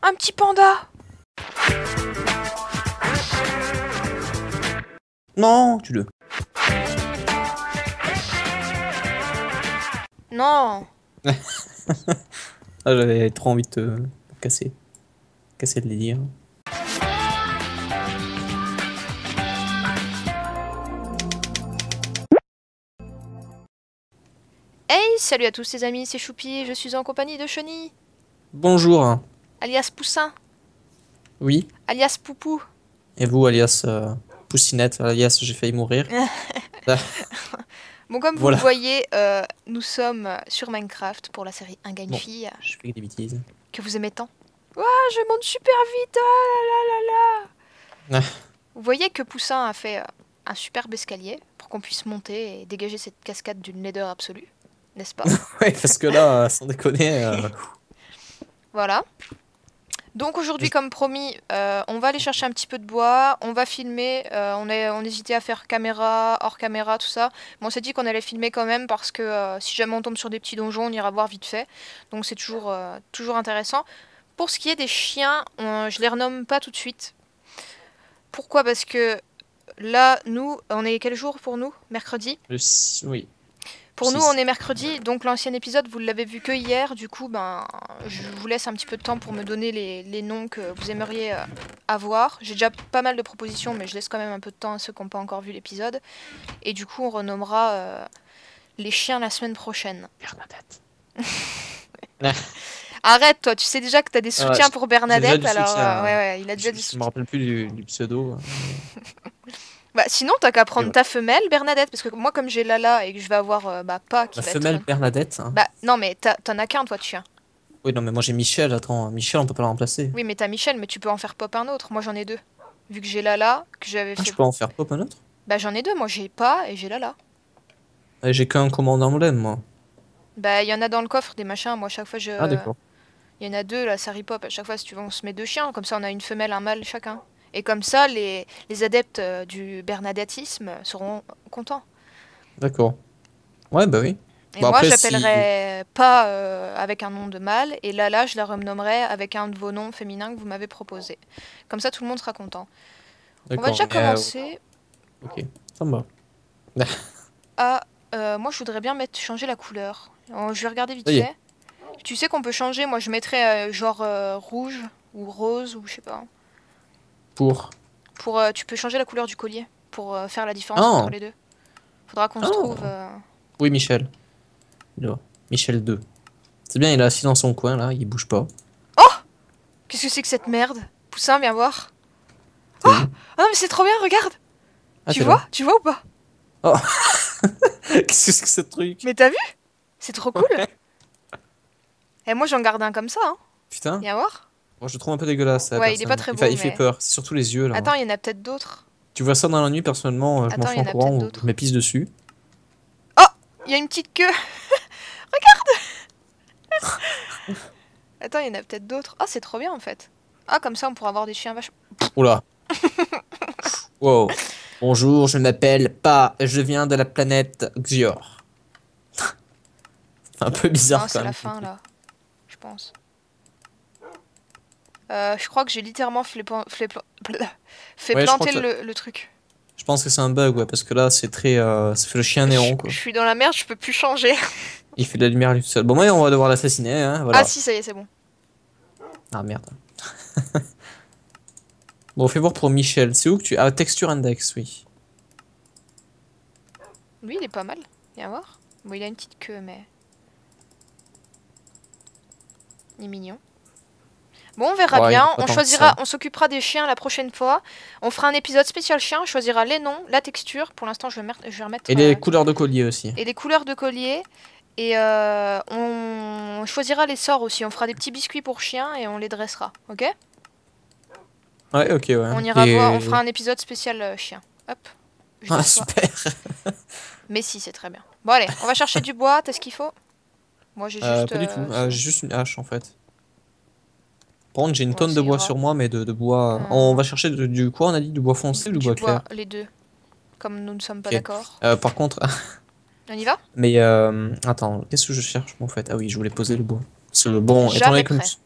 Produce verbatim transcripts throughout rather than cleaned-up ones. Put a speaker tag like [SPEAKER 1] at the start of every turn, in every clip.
[SPEAKER 1] Un petit panda.
[SPEAKER 2] Non, tu le.
[SPEAKER 1] Non.
[SPEAKER 2] Ah, j'avais trop envie de te casser. Casser le délire.
[SPEAKER 1] Hey, salut à tous les amis, c'est Choupi, je suis en compagnie de Chenille.
[SPEAKER 2] Bonjour.
[SPEAKER 1] Alias Poussin.
[SPEAKER 2] Oui.
[SPEAKER 1] Alias Poupou.
[SPEAKER 2] Et vous, alias euh, Poussinette, alias j'ai failli mourir.
[SPEAKER 1] Bon, comme
[SPEAKER 2] Voilà.
[SPEAKER 1] vous le voyez, euh, nous sommes sur Minecraft pour la série Un gars, une
[SPEAKER 2] Bon,
[SPEAKER 1] fille,
[SPEAKER 2] je fais des bêtises.
[SPEAKER 1] que vous aimez tant. Ouah, je monte super vite, ah là là là là. Vous voyez que Poussin a fait euh, un superbe escalier pour qu'on puisse monter et dégager cette cascade d'une laideur absolue, n'est-ce pas?
[SPEAKER 2] Ouais, parce que là, euh, sans déconner. Euh...
[SPEAKER 1] Voilà. Donc aujourd'hui, comme promis, euh, on va aller chercher un petit peu de bois, on va filmer, euh, on, est, on hésitait à faire caméra, hors caméra, tout ça. Mais on s'est dit qu'on allait filmer quand même parce que euh, si jamais on tombe sur des petits donjons, on ira voir vite fait. Donc c'est toujours, euh, toujours intéressant. Pour ce qui est des chiens, on, je les renomme pas tout de suite. Pourquoi? Parce que là, nous, on est quel jour pour nous? Mercredi?
[SPEAKER 2] Le... Oui.
[SPEAKER 1] Pour nous,
[SPEAKER 2] Six.
[SPEAKER 1] on est mercredi, donc l'ancien épisode, vous l'avez vu que hier. Du coup, ben, je vous laisse un petit peu de temps pour me donner les, les noms que vous aimeriez euh, avoir. J'ai déjà pas mal de propositions, mais je laisse quand même un peu de temps à ceux qui n'ont pas encore vu l'épisode. Et du coup, on renommera euh, les chiens la semaine prochaine.
[SPEAKER 2] Bernadette.
[SPEAKER 1] Arrête, toi, tu sais déjà que tu as des soutiens
[SPEAKER 2] Ah,
[SPEAKER 1] pour Bernadette, alors
[SPEAKER 2] soutien,
[SPEAKER 1] euh, ouais, ouais, il a déjà
[SPEAKER 2] je,
[SPEAKER 1] du
[SPEAKER 2] je me
[SPEAKER 1] soutien.
[SPEAKER 2] rappelle plus du, du pseudo.
[SPEAKER 1] Bah, sinon, t'as qu'à prendre
[SPEAKER 2] Ouais.
[SPEAKER 1] ta femelle, Bernadette, parce que moi, comme j'ai Lala et que je vais avoir euh, bah, pas qui
[SPEAKER 2] La
[SPEAKER 1] va
[SPEAKER 2] femelle
[SPEAKER 1] être...
[SPEAKER 2] Bernadette. Hein.
[SPEAKER 1] Bah, non, mais t'en as qu'un, toi, de chien.
[SPEAKER 2] Oui, non, mais moi j'ai Michel. Attends, Michel, on peut pas la remplacer.
[SPEAKER 1] Oui, mais t'as Michel, mais tu peux en faire pop un autre. Moi, j'en ai deux. Vu que j'ai Lala, que j'avais
[SPEAKER 2] Ah,
[SPEAKER 1] fait...
[SPEAKER 2] je peux en faire pop un autre?
[SPEAKER 1] Bah, j'en ai deux. Moi, j'ai pas et j'ai Lala.
[SPEAKER 2] Ah, j'ai qu'un commandant emblème, moi.
[SPEAKER 1] Bah, il y en a dans le coffre, des machins. Moi, chaque fois, je...
[SPEAKER 2] Ah, d'accord.
[SPEAKER 1] Il y en a deux, là, ça ripop. À chaque fois, si tu veux, on se met deux chiens. Comme ça, on a une femelle, un mâle chacun. Et comme ça, les, les adeptes euh, du bernadettisme seront contents.
[SPEAKER 2] D'accord. Ouais, bah oui.
[SPEAKER 1] Et
[SPEAKER 2] Bon,
[SPEAKER 1] moi,
[SPEAKER 2] après,
[SPEAKER 1] j'appellerai pas euh, avec un nom de mâle. Et Lala, je la renommerai avec un de vos noms féminins que vous m'avez proposé. Comme ça, tout le monde sera content. On va
[SPEAKER 2] D'accord,
[SPEAKER 1] déjà
[SPEAKER 2] mais, euh,
[SPEAKER 1] commencer
[SPEAKER 2] ok, ça me va.
[SPEAKER 1] à... euh, moi, je voudrais bien mettre, changer la couleur. Euh, Je vais regarder vite
[SPEAKER 2] Ça y est.
[SPEAKER 1] fait. Tu sais qu'on peut changer. Moi, je mettrais euh, genre euh, rouge ou rose ou je sais pas.
[SPEAKER 2] Pour.
[SPEAKER 1] Pour, euh, tu peux changer la couleur du collier pour euh, faire la différence
[SPEAKER 2] Ah,
[SPEAKER 1] entre les deux. Faudra qu'on se
[SPEAKER 2] ah.
[SPEAKER 1] trouve... euh,
[SPEAKER 2] Oui, Michel. Là. Michel deux. C'est bien, il est assis dans son coin, là, il bouge pas.
[SPEAKER 1] Qu'est-ce que c'est que cette merde? Poussin, viens voir.
[SPEAKER 2] T'es
[SPEAKER 1] Oh,
[SPEAKER 2] où?
[SPEAKER 1] ah non, mais c'est trop bien, regarde.
[SPEAKER 2] Ah,
[SPEAKER 1] Tu
[SPEAKER 2] t'es
[SPEAKER 1] vois?
[SPEAKER 2] là.
[SPEAKER 1] Tu vois ou pas?
[SPEAKER 2] Oh. Qu'est-ce que c'est que ce truc?
[SPEAKER 1] Mais t'as vu? C'est trop cool.
[SPEAKER 2] Ouais.
[SPEAKER 1] Et moi, j'en garde un comme ça. Hein.
[SPEAKER 2] Putain.
[SPEAKER 1] Viens voir.
[SPEAKER 2] Moi, je le trouve un peu dégueulasse, la
[SPEAKER 1] Ouais, il est pas
[SPEAKER 2] personne.
[SPEAKER 1] très
[SPEAKER 2] Il,
[SPEAKER 1] beau,
[SPEAKER 2] fait, il fait
[SPEAKER 1] mais...
[SPEAKER 2] peur. C'est surtout les yeux, là.
[SPEAKER 1] Attends, il y en a peut-être d'autres.
[SPEAKER 2] Tu vois ça dans la nuit, personnellement, euh, je m'en
[SPEAKER 1] Attends,
[SPEAKER 2] fous
[SPEAKER 1] il y
[SPEAKER 2] en
[SPEAKER 1] en a
[SPEAKER 2] courant
[SPEAKER 1] peut-être
[SPEAKER 2] ou
[SPEAKER 1] d'autres.
[SPEAKER 2] je m'épisse dessus.
[SPEAKER 1] Oh, il y a une petite queue. Regarde. Attends, il y en a peut-être d'autres. Ah, c'est trop bien, en fait. Ah, comme ça, on pourra avoir des chiens vachement...
[SPEAKER 2] Oula. Wow. Bonjour, je m'appelle pas. Je viens de la planète Xior. C'est un peu bizarre
[SPEAKER 1] Non,
[SPEAKER 2] quand
[SPEAKER 1] c'est
[SPEAKER 2] même.
[SPEAKER 1] la fin, là. Je pense. Euh, je crois que j'ai littéralement fait, plan- fait, plan- fait
[SPEAKER 2] Ouais, je crois
[SPEAKER 1] planter
[SPEAKER 2] que
[SPEAKER 1] le, le truc.
[SPEAKER 2] Je pense que c'est un bug, ouais, parce que là, c'est très. Euh, ça fait le chien néon,
[SPEAKER 1] Je,
[SPEAKER 2] quoi.
[SPEAKER 1] je suis dans la merde, je peux plus changer.
[SPEAKER 2] Il fait de la lumière lui tout seul. Bon, moi, on va devoir l'assassiner, hein, voilà.
[SPEAKER 1] Ah si, ça y est, c'est bon.
[SPEAKER 2] Ah, merde. Bon, fais voir pour Michel. C'est où que tu. Ah, texture index, oui.
[SPEAKER 1] Lui, il est pas mal. Viens voir. Bon, il a une petite queue, mais... Il est mignon. Bon, on verra
[SPEAKER 2] Ouais, il est
[SPEAKER 1] bien.
[SPEAKER 2] pas
[SPEAKER 1] On
[SPEAKER 2] tant que
[SPEAKER 1] choisira,
[SPEAKER 2] ça.
[SPEAKER 1] on s'occupera des chiens la prochaine fois. On fera un épisode spécial chien. On choisira les noms, la texture. Pour l'instant, je vais, je vais remettre...
[SPEAKER 2] Et les
[SPEAKER 1] euh,
[SPEAKER 2] couleurs de collier aussi.
[SPEAKER 1] et les couleurs de collier. Et euh, on choisira les sorts aussi. On fera des petits biscuits pour chiens et on les dressera. Ok?
[SPEAKER 2] Ouais, ok, ouais.
[SPEAKER 1] On ira
[SPEAKER 2] Et-
[SPEAKER 1] voir, on fera un épisode spécial euh, chien. Hop. Je
[SPEAKER 2] Ah,
[SPEAKER 1] déçois.
[SPEAKER 2] super.
[SPEAKER 1] Mais si, c'est très bien. Bon, allez, on va chercher du bois. T'as ce qu'il faut? Moi, j'ai
[SPEAKER 2] Euh,
[SPEAKER 1] juste...
[SPEAKER 2] pas du
[SPEAKER 1] euh,
[SPEAKER 2] tout.
[SPEAKER 1] c'est
[SPEAKER 2] Euh,
[SPEAKER 1] bon.
[SPEAKER 2] j'ai juste une hache, en fait. Par contre, j'ai une
[SPEAKER 1] Ouais,
[SPEAKER 2] tonne
[SPEAKER 1] ça
[SPEAKER 2] de bois
[SPEAKER 1] ira.
[SPEAKER 2] sur moi, mais de, de bois.
[SPEAKER 1] Euh,
[SPEAKER 2] On va chercher du, du quoi, on a dit? Du bois foncé ou du,
[SPEAKER 1] Du
[SPEAKER 2] bois
[SPEAKER 1] bois,
[SPEAKER 2] clair?
[SPEAKER 1] les deux. Comme nous ne sommes pas
[SPEAKER 2] Ok.
[SPEAKER 1] d'accord.
[SPEAKER 2] Euh, par contre.
[SPEAKER 1] On y va?
[SPEAKER 2] Mais euh, attends, qu'est-ce que je cherche en fait? Ah oui, je voulais poser le bois. C'est le bon. Étant
[SPEAKER 1] Jamais
[SPEAKER 2] donné que nous,
[SPEAKER 1] prêt.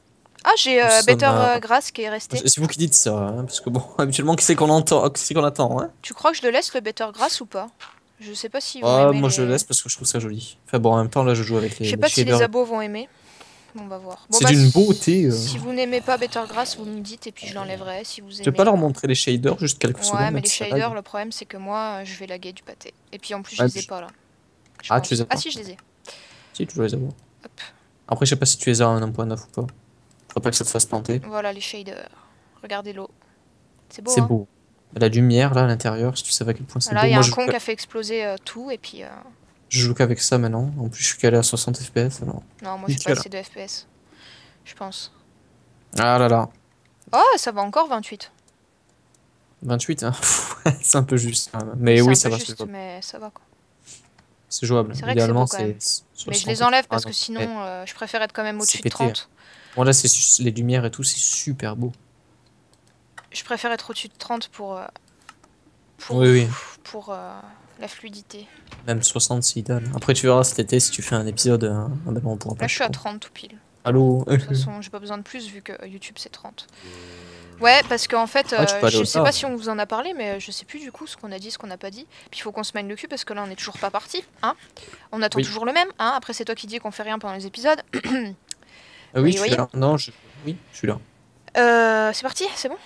[SPEAKER 1] Ah, j'ai
[SPEAKER 2] Nous
[SPEAKER 1] euh,
[SPEAKER 2] sommes,
[SPEAKER 1] Better
[SPEAKER 2] euh,
[SPEAKER 1] euh, Grass qui est resté.
[SPEAKER 2] C'est vous qui dites ça, hein, parce que bon, habituellement, qui c'est qu'on entend, qui c'est qu'on attend, hein?
[SPEAKER 1] Tu crois que je le laisse le Better Grass ou pas? Je sais pas s'ils vont
[SPEAKER 2] Ah,
[SPEAKER 1] aimer
[SPEAKER 2] moi je le
[SPEAKER 1] les...
[SPEAKER 2] laisse parce que je trouve ça joli. Enfin bon, en même temps, là, je joue avec
[SPEAKER 1] Je
[SPEAKER 2] les,
[SPEAKER 1] sais
[SPEAKER 2] les
[SPEAKER 1] pas si les
[SPEAKER 2] shaders.
[SPEAKER 1] abos vont aimer. On va voir. Bon
[SPEAKER 2] C'est
[SPEAKER 1] bah,
[SPEAKER 2] d'une beauté. euh.
[SPEAKER 1] si vous n'aimez pas Better Grass, vous me dites et puis je l'enlèverai. Si vous
[SPEAKER 2] Je vais
[SPEAKER 1] aimez...
[SPEAKER 2] pas leur
[SPEAKER 1] bah,
[SPEAKER 2] montrer les shaders juste quelques
[SPEAKER 1] ouais,
[SPEAKER 2] secondes,
[SPEAKER 1] mais
[SPEAKER 2] même
[SPEAKER 1] les
[SPEAKER 2] si ça
[SPEAKER 1] shaders,
[SPEAKER 2] lag.
[SPEAKER 1] le problème c'est que moi, euh, je vais laguer du pâté. Et puis en plus, je
[SPEAKER 2] Ouais,
[SPEAKER 1] les ai
[SPEAKER 2] puis-
[SPEAKER 1] pas là. Je
[SPEAKER 2] Ah,
[SPEAKER 1] pense.
[SPEAKER 2] tu les as
[SPEAKER 1] Ah
[SPEAKER 2] pas?
[SPEAKER 1] si, je les ai.
[SPEAKER 2] Si, tu dois les avoir.
[SPEAKER 1] Hop.
[SPEAKER 2] Après, je sais pas si tu les as en un point neuf ou pas. Faut pas que ça te fasse planter.
[SPEAKER 1] Voilà les shaders. Regardez l'eau. C'est beau,
[SPEAKER 2] C'est
[SPEAKER 1] hein?
[SPEAKER 2] beau. La lumière là à l'intérieur, si tu savais à quel point c'est
[SPEAKER 1] Là,
[SPEAKER 2] beau.
[SPEAKER 1] il y a
[SPEAKER 2] Moi,
[SPEAKER 1] un
[SPEAKER 2] je joue,
[SPEAKER 1] con
[SPEAKER 2] qu'à-
[SPEAKER 1] qui a fait exploser euh, tout et puis... euh,
[SPEAKER 2] je joue qu'avec ça maintenant. En plus, je suis calé à soixante F P S alors.
[SPEAKER 1] Non, moi j'ai pas
[SPEAKER 2] Nickel.
[SPEAKER 1] assez de F P S. Je pense.
[SPEAKER 2] Ah là là.
[SPEAKER 1] Oh, ça va encore vingt-huit.
[SPEAKER 2] vingt-huit, hein. C'est un peu juste, quand même. Mais
[SPEAKER 1] C'est
[SPEAKER 2] oui,
[SPEAKER 1] un
[SPEAKER 2] ça
[SPEAKER 1] peu
[SPEAKER 2] va, c'est
[SPEAKER 1] juste,
[SPEAKER 2] jouable.
[SPEAKER 1] mais ça va quoi.
[SPEAKER 2] C'est jouable.
[SPEAKER 1] C'est vrai que c'est
[SPEAKER 2] Idéalement,
[SPEAKER 1] beau quand même.
[SPEAKER 2] c'est
[SPEAKER 1] Mais je
[SPEAKER 2] soixante.
[SPEAKER 1] les enlève
[SPEAKER 2] Ah
[SPEAKER 1] parce
[SPEAKER 2] non,
[SPEAKER 1] que sinon,
[SPEAKER 2] mais
[SPEAKER 1] euh, je préfère être quand même
[SPEAKER 2] c'est
[SPEAKER 1] au-dessus de
[SPEAKER 2] pété, hein.
[SPEAKER 1] trente.
[SPEAKER 2] Bon, là, c'est su- les lumières et tout, c'est super beau.
[SPEAKER 1] Je préfère être au-dessus de trente pour, euh, pour,
[SPEAKER 2] Oui, oui.
[SPEAKER 1] pour euh, la fluidité.
[SPEAKER 2] Même soixante, c'est idéal. Après, tu verras cet été si tu fais un épisode. euh, Ah ben non, on pourra pas.
[SPEAKER 1] Là, je suis à
[SPEAKER 2] crois.
[SPEAKER 1] trente tout pile.
[SPEAKER 2] Allô?
[SPEAKER 1] De toute façon, j'ai pas besoin de plus vu que euh, YouTube c'est trente. Ouais, parce qu'en fait,
[SPEAKER 2] Ah, tu
[SPEAKER 1] euh,
[SPEAKER 2] peux aller
[SPEAKER 1] je sais
[SPEAKER 2] au-delà.
[SPEAKER 1] pas si on vous en a parlé, mais je sais plus du coup ce qu'on a dit, ce qu'on n'a pas dit. Puis il faut qu'on se mène le cul parce que là on est toujours pas parti, hein. On attend
[SPEAKER 2] Oui.
[SPEAKER 1] toujours le même, hein. Après c'est toi qui dis qu'on fait rien pendant les épisodes.
[SPEAKER 2] Ah oui,
[SPEAKER 1] Oui,
[SPEAKER 2] je suis
[SPEAKER 1] voyez.
[SPEAKER 2] là. Non, je... oui, je suis là.
[SPEAKER 1] Euh, c'est parti, c'est bon.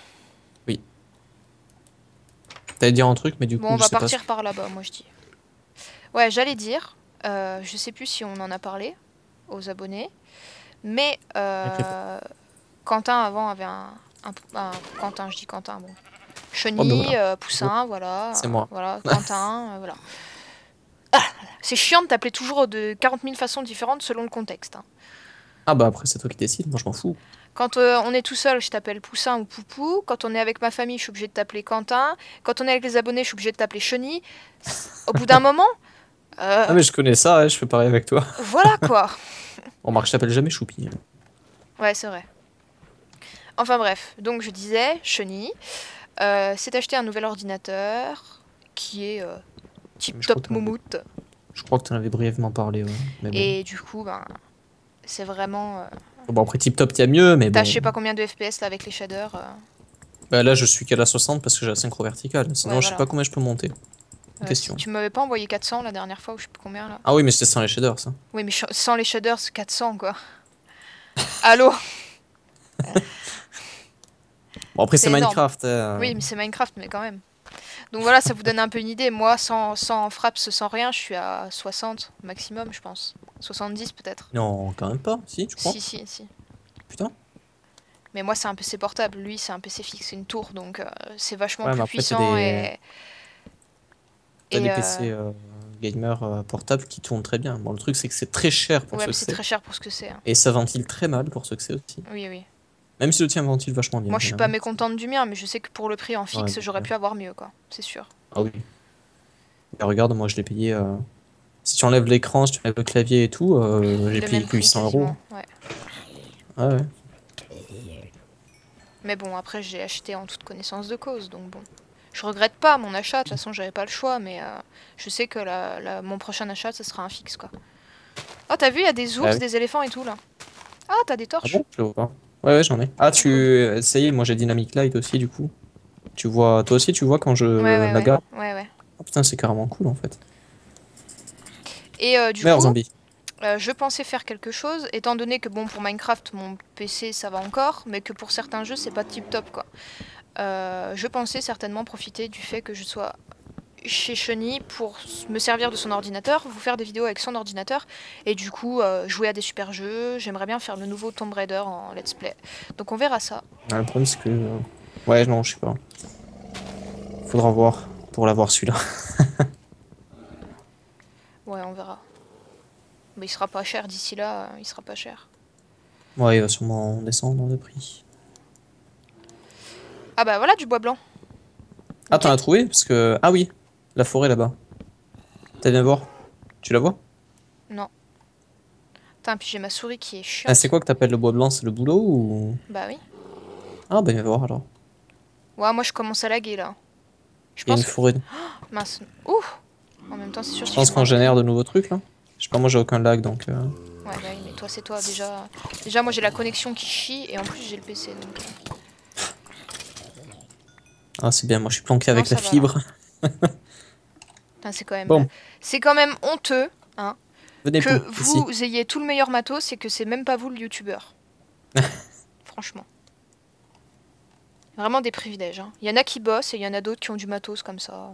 [SPEAKER 2] T'allais dire un truc, mais du
[SPEAKER 1] Bon,
[SPEAKER 2] coup,
[SPEAKER 1] on
[SPEAKER 2] je
[SPEAKER 1] va
[SPEAKER 2] sais pas.
[SPEAKER 1] partir par là-bas, moi je dis. Ouais, j'allais dire, euh, je sais plus si on en a parlé aux abonnés, mais euh, Quentin avant avait un, un, un- Quentin, je dis Quentin, bon. Chenille,
[SPEAKER 2] Oh, ben voilà.
[SPEAKER 1] euh, Poussin, voilà.
[SPEAKER 2] C'est
[SPEAKER 1] euh,
[SPEAKER 2] moi.
[SPEAKER 1] Voilà, Quentin, euh, voilà. Ah, c'est chiant de t'appeler toujours de quarante mille façons différentes selon le contexte, hein.
[SPEAKER 2] Ah bah après, c'est toi qui décides, moi je m'en fous.
[SPEAKER 1] Quand euh, on est tout seul, je t'appelle Poussin ou Poupou. Quand on est avec ma famille, je suis obligée de t'appeler Quentin. Quand on est avec les abonnés, je suis obligée de t'appeler Chenille. Au bout d'un moment, euh,
[SPEAKER 2] Ah mais je connais ça, hein, je fais pareil avec toi.
[SPEAKER 1] voilà quoi.
[SPEAKER 2] On marque, je t'appelle jamais Choupi. hein.
[SPEAKER 1] Ouais, c'est vrai. Enfin bref, donc je disais, Chenille, euh, s'est acheté un nouvel ordinateur qui est euh, tip
[SPEAKER 2] Mais je crois
[SPEAKER 1] top
[SPEAKER 2] que t'en avais-
[SPEAKER 1] moumoute.
[SPEAKER 2] Je crois que tu en avais brièvement parlé, ouais. Mais bon.
[SPEAKER 1] Et du coup, ben, c'est vraiment... euh,
[SPEAKER 2] Bon, après tip top, t'as mieux, mais
[SPEAKER 1] T'as
[SPEAKER 2] bon.
[SPEAKER 1] je sais pas combien de F P S là avec les shaders. euh,
[SPEAKER 2] Bah là, je suis qu'à la soixante parce que j'ai la synchro verticale. Sinon,
[SPEAKER 1] Ouais,
[SPEAKER 2] je sais
[SPEAKER 1] voilà.
[SPEAKER 2] pas combien je peux monter.
[SPEAKER 1] euh,
[SPEAKER 2] Question.
[SPEAKER 1] Tu m'avais pas envoyé quatre cents la dernière fois ou je sais plus combien là.
[SPEAKER 2] Ah oui, mais c'était sans les shaders, ça.
[SPEAKER 1] Oui, mais ch- sans les shaders, c'est quatre cents quoi. Allô.
[SPEAKER 2] Bon, après,
[SPEAKER 1] C'est
[SPEAKER 2] c'est
[SPEAKER 1] énorme.
[SPEAKER 2] Minecraft. hein.
[SPEAKER 1] Oui, mais c'est Minecraft, mais quand même. Donc voilà, ça vous donne un peu une idée. Moi, sans, sans fraps, sans rien, je suis à soixante maximum, je pense. soixante-dix peut-être.
[SPEAKER 2] Non, quand même pas. Si, tu crois?
[SPEAKER 1] Si, si, si.
[SPEAKER 2] Putain.
[SPEAKER 1] Mais moi, c'est un P C portable. Lui, c'est un P C fixe, c'est une tour. Donc, euh, c'est vachement
[SPEAKER 2] Ouais, mais
[SPEAKER 1] plus
[SPEAKER 2] après, t'as
[SPEAKER 1] puissant
[SPEAKER 2] des-
[SPEAKER 1] et.
[SPEAKER 2] T'as
[SPEAKER 1] et,
[SPEAKER 2] des
[SPEAKER 1] euh,
[SPEAKER 2] P C euh, gamer euh, portables qui tournent très bien. Bon, le truc, c'est que c'est très cher pour
[SPEAKER 1] Ouais,
[SPEAKER 2] ce
[SPEAKER 1] mais
[SPEAKER 2] que
[SPEAKER 1] c'est
[SPEAKER 2] c'est.
[SPEAKER 1] très cher pour ce que c'est, hein.
[SPEAKER 2] Et ça ventile très mal pour ce que c'est aussi.
[SPEAKER 1] Oui, oui.
[SPEAKER 2] Même si le tien ventile vachement bien.
[SPEAKER 1] Moi, je suis pas
[SPEAKER 2] évidemment.
[SPEAKER 1] mécontente du mien, mais je sais que pour le prix en fixe,
[SPEAKER 2] Ouais,
[SPEAKER 1] j'aurais
[SPEAKER 2] ouais.
[SPEAKER 1] pu avoir mieux, quoi. C'est sûr.
[SPEAKER 2] Ah oui. Et regarde, moi je l'ai payé. euh, Si tu enlèves l'écran, si tu enlèves le clavier et tout, euh, j'ai
[SPEAKER 1] Le
[SPEAKER 2] payé
[SPEAKER 1] même
[SPEAKER 2] que
[SPEAKER 1] prix,
[SPEAKER 2] huit cents euros.
[SPEAKER 1] quasiment, ouais.
[SPEAKER 2] Ah ouais.
[SPEAKER 1] Mais bon, après, j'ai acheté en toute connaissance de cause, donc bon. Je regrette pas mon achat, de toute façon, j'avais pas le choix, mais euh, je sais que la, la- mon prochain achat, ce sera un fixe, quoi. Oh, t'as vu, il y a des ours,
[SPEAKER 2] Ah oui.
[SPEAKER 1] des éléphants et tout, là. Ah, t'as des
[SPEAKER 2] Ah
[SPEAKER 1] torches.
[SPEAKER 2] bon? Je le vois pas. Ouais, ouais, j'en ai. Ah, tu. Ça y est, moi j'ai Dynamic Light aussi, du coup. Tu vois, toi aussi, tu vois quand je
[SPEAKER 1] Ouais, ouais,
[SPEAKER 2] la
[SPEAKER 1] ouais.
[SPEAKER 2] garde.
[SPEAKER 1] Ouais, ouais.
[SPEAKER 2] Oh putain, c'est carrément cool en fait.
[SPEAKER 1] Et euh, du
[SPEAKER 2] Merde,
[SPEAKER 1] coup,
[SPEAKER 2] zombie.
[SPEAKER 1] euh, je pensais faire quelque chose, étant donné que, bon, pour Minecraft, mon P C, ça va encore, mais que pour certains jeux, c'est pas tip-top, quoi. Euh, je pensais certainement profiter du fait que je sois chez Chenille pour me servir de son ordinateur, vous faire des vidéos avec son ordinateur, et du coup, euh, jouer à des super jeux. J'aimerais bien faire le nouveau Tomb Raider en let's play. Donc on verra ça.
[SPEAKER 2] Ah, le problème, c'est que. euh, Ouais, non, je sais pas. Faudra voir pour l'avoir celui-là.
[SPEAKER 1] Ouais, on verra. Mais il sera pas cher d'ici là, euh, il sera pas cher.
[SPEAKER 2] Ouais, il va sûrement descendre de prix.
[SPEAKER 1] Ah bah voilà du bois blanc.
[SPEAKER 2] Ah, t'en as trouvé? Parce que. Ah oui, la forêt là-bas. T'as bien voir? Tu la vois?
[SPEAKER 1] Non. Putain, puis j'ai ma souris qui est
[SPEAKER 2] Ah,
[SPEAKER 1] chiante.
[SPEAKER 2] c'est quoi que t'appelles le bois blanc? C'est le boulot ou.
[SPEAKER 1] Bah oui.
[SPEAKER 2] Ah, bah viens voir alors.
[SPEAKER 1] Ouais, moi je commence à laguer là. Je
[SPEAKER 2] Il y a
[SPEAKER 1] pense.
[SPEAKER 2] une forêt.
[SPEAKER 1] Mince. Ouh. En même temps, c'est sûr.
[SPEAKER 2] Je
[SPEAKER 1] si
[SPEAKER 2] pense
[SPEAKER 1] je
[SPEAKER 2] qu'on
[SPEAKER 1] prends-
[SPEAKER 2] génère de nouveaux trucs là. Je sais pas, moi j'ai aucun lag donc. euh,
[SPEAKER 1] Ouais, bah oui, mais toi, c'est toi. Déjà, déjà moi, j'ai la connexion qui chie et en plus, j'ai le P C. Donc...
[SPEAKER 2] Ah, c'est bien, moi je suis planqué
[SPEAKER 1] Non,
[SPEAKER 2] avec la
[SPEAKER 1] ça va là.
[SPEAKER 2] fibre.
[SPEAKER 1] C'est quand même,
[SPEAKER 2] Bon,
[SPEAKER 1] c'est quand même honteux, hein,
[SPEAKER 2] venez
[SPEAKER 1] que
[SPEAKER 2] pou, ici.
[SPEAKER 1] vous ayez tout le meilleur matos et que c'est même pas vous le youtubeur. Franchement. Vraiment des privilèges. Hein. Il y en a qui bossent et il y en a d'autres qui ont du matos comme ça.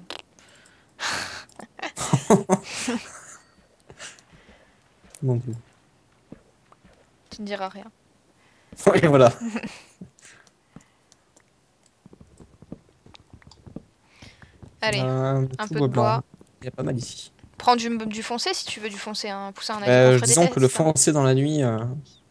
[SPEAKER 2] Mon dieu.
[SPEAKER 1] Tu ne diras rien.
[SPEAKER 2] Ouais, voilà.
[SPEAKER 1] Allez,
[SPEAKER 2] Euh,
[SPEAKER 1] un
[SPEAKER 2] tout
[SPEAKER 1] peu
[SPEAKER 2] bois
[SPEAKER 1] de bois.
[SPEAKER 2] blanc. Il y a pas mal ici.
[SPEAKER 1] Prends du, du foncé si tu veux du foncé. Hein. Poussin, on a dit qu'on
[SPEAKER 2] Euh,
[SPEAKER 1] ferait des
[SPEAKER 2] disons que le
[SPEAKER 1] tests. Hein.
[SPEAKER 2] foncé dans la nuit, euh...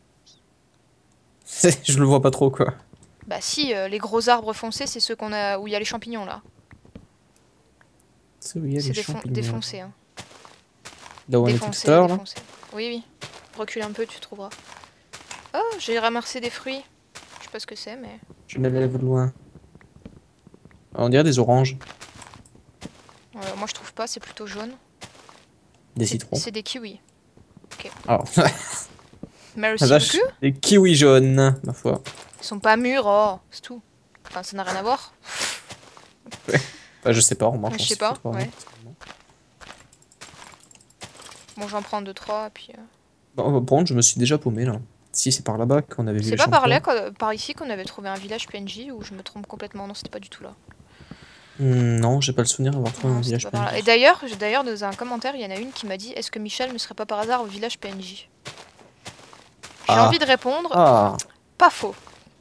[SPEAKER 2] je le vois pas trop quoi.
[SPEAKER 1] Bah si, euh, les gros arbres foncés, c'est ceux qu'on a où il y a les champignons là.
[SPEAKER 2] C'est où il y a
[SPEAKER 1] C'est
[SPEAKER 2] les
[SPEAKER 1] des fon-
[SPEAKER 2] champignons.
[SPEAKER 1] défoncé. Hein.
[SPEAKER 2] Là où on était tout
[SPEAKER 1] Défoncé,
[SPEAKER 2] à l'heure là.
[SPEAKER 1] défoncé. Oui, oui. Recule un peu, tu trouveras. Oh, j'ai ramassé des fruits. Je sais pas ce que c'est, mais...
[SPEAKER 2] Je les lève de loin. On dirait des oranges.
[SPEAKER 1] Euh, moi, je trouve pas, c'est plutôt jaune.
[SPEAKER 2] Des
[SPEAKER 1] C'est-
[SPEAKER 2] citrons.
[SPEAKER 1] C'est des kiwis.
[SPEAKER 2] Alors,
[SPEAKER 1] Merci
[SPEAKER 2] la vache,
[SPEAKER 1] beaucoup.
[SPEAKER 2] des kiwis jaunes, ma foi.
[SPEAKER 1] Ils sont pas mûrs, oh, c'est tout. Enfin, ça n'a rien à voir.
[SPEAKER 2] Bah, je sais pas, on mange.
[SPEAKER 1] Je sais pas, ouais. Bon, j'en prends deux, trois, puis... euh,
[SPEAKER 2] Bon, par contre, je me suis déjà paumé là. Si, c'est par là-bas qu'on avait vu
[SPEAKER 1] C'est
[SPEAKER 2] les
[SPEAKER 1] pas par là,
[SPEAKER 2] champignons.
[SPEAKER 1] quoi- par ici qu'on avait trouvé un village P N J, ou je me trompe complètement. Non, c'était pas du tout là.
[SPEAKER 2] Hmm, non, j'ai pas le souvenir d'avoir trouvé un
[SPEAKER 1] Non, c'était
[SPEAKER 2] village
[SPEAKER 1] pas par là. Et
[SPEAKER 2] P N J.
[SPEAKER 1] d'ailleurs, j'ai- d'ailleurs, dans un commentaire, il y en a une qui m'a dit, est-ce que Michel ne serait pas par hasard au village P N J? J'ai
[SPEAKER 2] Ah.
[SPEAKER 1] envie de répondre,
[SPEAKER 2] Ah,
[SPEAKER 1] pas faux.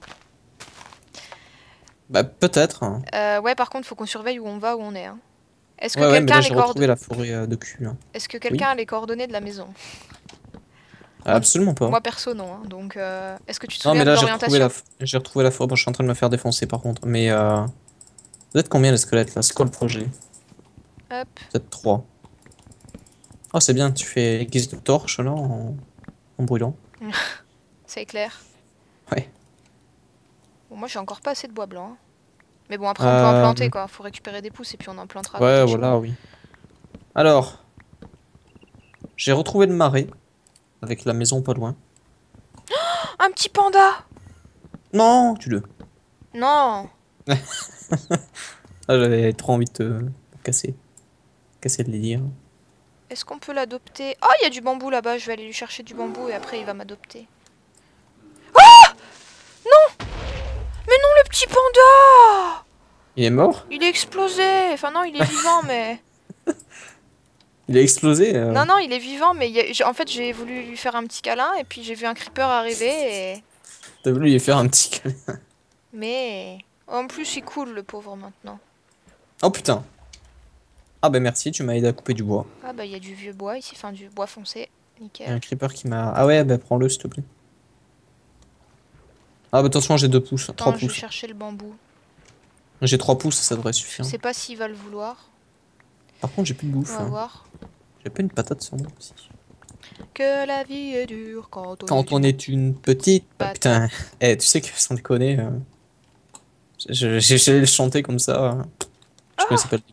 [SPEAKER 2] bah peut-être. Hein.
[SPEAKER 1] Euh, ouais, par contre, faut qu'on surveille où on va, où on est. Hein. Est-ce que
[SPEAKER 2] Ouais, ouais, mais
[SPEAKER 1] quelqu'un
[SPEAKER 2] là
[SPEAKER 1] a les
[SPEAKER 2] j'ai
[SPEAKER 1] coord-
[SPEAKER 2] retrouvé la forêt euh, de cul. Hein.
[SPEAKER 1] Est-ce que
[SPEAKER 2] Oui.
[SPEAKER 1] quelqu'un a les coordonnées de la maison?
[SPEAKER 2] Ah, absolument pas.
[SPEAKER 1] Moi perso non. Hein. Donc, euh, est-ce que tu te
[SPEAKER 2] Non, mais
[SPEAKER 1] souviens de
[SPEAKER 2] là j'ai retrouvé
[SPEAKER 1] l'orientation?
[SPEAKER 2] la, f- j'ai retrouvé la forêt. Bon, je suis en train de me faire défoncer par contre. Mais euh... peut-être combien les squelettes là? C'est quoi le projet?
[SPEAKER 1] Hop.
[SPEAKER 2] Peut-être trois. Oh, c'est bien, tu fais guise de torche là en, en brûlant.
[SPEAKER 1] C'est clair.
[SPEAKER 2] Ouais.
[SPEAKER 1] Bon, moi j'ai encore pas assez de bois blanc. Hein. Mais bon, après on peut en
[SPEAKER 2] Euh...
[SPEAKER 1] planter quoi. Faut récupérer des pousses et puis on en plantera. à
[SPEAKER 2] Ouais,
[SPEAKER 1] côté de chez
[SPEAKER 2] voilà,
[SPEAKER 1] moi.
[SPEAKER 2] oui. Alors, j'ai retrouvé le marais avec la maison pas loin.
[SPEAKER 1] Un petit panda!
[SPEAKER 2] Non, tu le.
[SPEAKER 1] Non!
[SPEAKER 2] Ah, j'avais trop envie de te casser. Casser le délire.
[SPEAKER 1] Est-ce qu'on peut l'adopter? Oh, il y a du bambou là-bas. Je vais aller lui chercher du bambou et après il va m'adopter. Ah! Non! Mais non, le petit panda!
[SPEAKER 2] Il est mort?
[SPEAKER 1] Il est explosé! Enfin, non, il est vivant, mais.
[SPEAKER 2] Il a explosé? euh.
[SPEAKER 1] Non, non, il est vivant, mais il y a- j'ai- en fait, j'ai voulu lui faire un petit câlin et puis j'ai vu un creeper arriver et.
[SPEAKER 2] T'as voulu lui faire un petit câlin.
[SPEAKER 1] Mais. En plus, il coule le pauvre maintenant.
[SPEAKER 2] Oh putain. Ah bah merci, tu m'as aidé à couper du bois.
[SPEAKER 1] Ah, bah, il y a du vieux bois ici, enfin, du bois foncé.
[SPEAKER 2] Il y a
[SPEAKER 1] Nickel.
[SPEAKER 2] un creeper qui m'a... Ah ouais, bah prends-le s'il te plaît. Ah bah attention, j'ai deux pouces, trois
[SPEAKER 1] Attends, je vais
[SPEAKER 2] pouces.
[SPEAKER 1] chercher le bambou.
[SPEAKER 2] J'ai trois pouces, ça devrait
[SPEAKER 1] Je
[SPEAKER 2] suffire.
[SPEAKER 1] sais pas s'il va le vouloir.
[SPEAKER 2] Par contre, j'ai plus de
[SPEAKER 1] On
[SPEAKER 2] bouffe.
[SPEAKER 1] va
[SPEAKER 2] Hein.
[SPEAKER 1] voir.
[SPEAKER 2] J'ai pas une patate sur moi aussi.
[SPEAKER 1] Que la vie est dure quand on
[SPEAKER 2] Quand
[SPEAKER 1] est
[SPEAKER 2] on
[SPEAKER 1] une-
[SPEAKER 2] est une petite... Ah,
[SPEAKER 1] patate.
[SPEAKER 2] putain, eh, tu sais que sans déconner... Euh... je- J'ai j'allais le chanter comme ça. euh, Je connaissais pas le...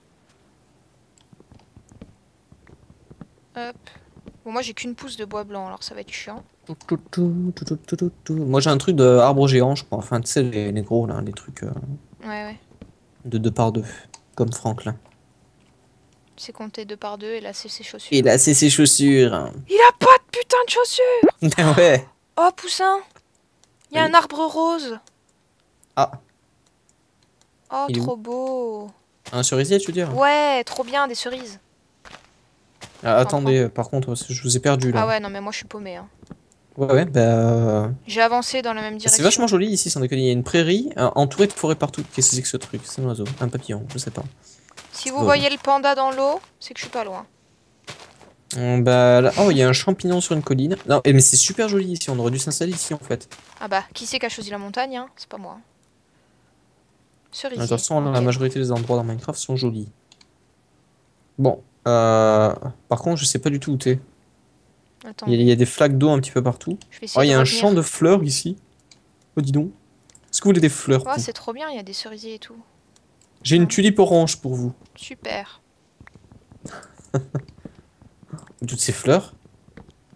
[SPEAKER 1] Hop. Bon, moi j'ai qu'une pousse de bois blanc, alors ça va être chiant.
[SPEAKER 2] Tout, tout, tout, tout, tout, tout, tout. Moi j'ai un truc de arbre géant, je crois. Enfin, tu sais, les, les gros là, les trucs euh,
[SPEAKER 1] Ouais, ouais.
[SPEAKER 2] de deux par deux. Comme Franklin.
[SPEAKER 1] C'est compté deux par deux et là c'est ses chaussures.
[SPEAKER 2] Il a c'est ses chaussures.
[SPEAKER 1] Il a pas de putain de chaussures!
[SPEAKER 2] Ouais.
[SPEAKER 1] Oh, poussin! Il y a
[SPEAKER 2] Oui.
[SPEAKER 1] un arbre rose!
[SPEAKER 2] Ah,
[SPEAKER 1] Oh,
[SPEAKER 2] Il est où
[SPEAKER 1] trop beau!
[SPEAKER 2] un cerisier, tu veux dire?
[SPEAKER 1] Ouais, trop bien, des cerises.
[SPEAKER 2] Ah, attendez, euh, par contre, je vous ai perdu là.
[SPEAKER 1] Ah ouais, non, mais moi je suis paumé. Hein.
[SPEAKER 2] Ouais, ouais, bah. euh,
[SPEAKER 1] J'ai avancé dans la même
[SPEAKER 2] C'est
[SPEAKER 1] direction.
[SPEAKER 2] vachement joli ici, sans déconner. Il y a une prairie euh, entourée de forêts partout. Qu'est-ce que c'est que ce truc? C'est un oiseau, un papillon, je sais pas.
[SPEAKER 1] Si vous
[SPEAKER 2] Oh.
[SPEAKER 1] voyez le panda dans l'eau, c'est que je suis pas loin.
[SPEAKER 2] Hum, bah là... Oh, il y a un champignon sur une colline. Non, eh, mais c'est super joli ici. On aurait dû s'installer ici en fait.
[SPEAKER 1] Ah bah, qui c'est qui a choisi la montagne, hein? C'est pas moi. Cerisier.
[SPEAKER 2] De toute façon, la
[SPEAKER 1] ok.
[SPEAKER 2] majorité des endroits dans Minecraft sont jolis. Bon, euh... par contre, je sais pas du tout où t'es.
[SPEAKER 1] Attends,
[SPEAKER 2] Il y, a- il y a des flaques d'eau un petit peu partout.
[SPEAKER 1] je vais
[SPEAKER 2] Oh,
[SPEAKER 1] essayer
[SPEAKER 2] il y
[SPEAKER 1] de
[SPEAKER 2] a un
[SPEAKER 1] revenir.
[SPEAKER 2] champ de fleurs ici. Oh, dis donc. Est-ce que vous voulez des fleurs
[SPEAKER 1] Ouais,
[SPEAKER 2] vous
[SPEAKER 1] c'est trop bien, il y a des cerisiers et tout.
[SPEAKER 2] J'ai une tulipe orange pour vous.
[SPEAKER 1] Super.
[SPEAKER 2] Toutes ces fleurs.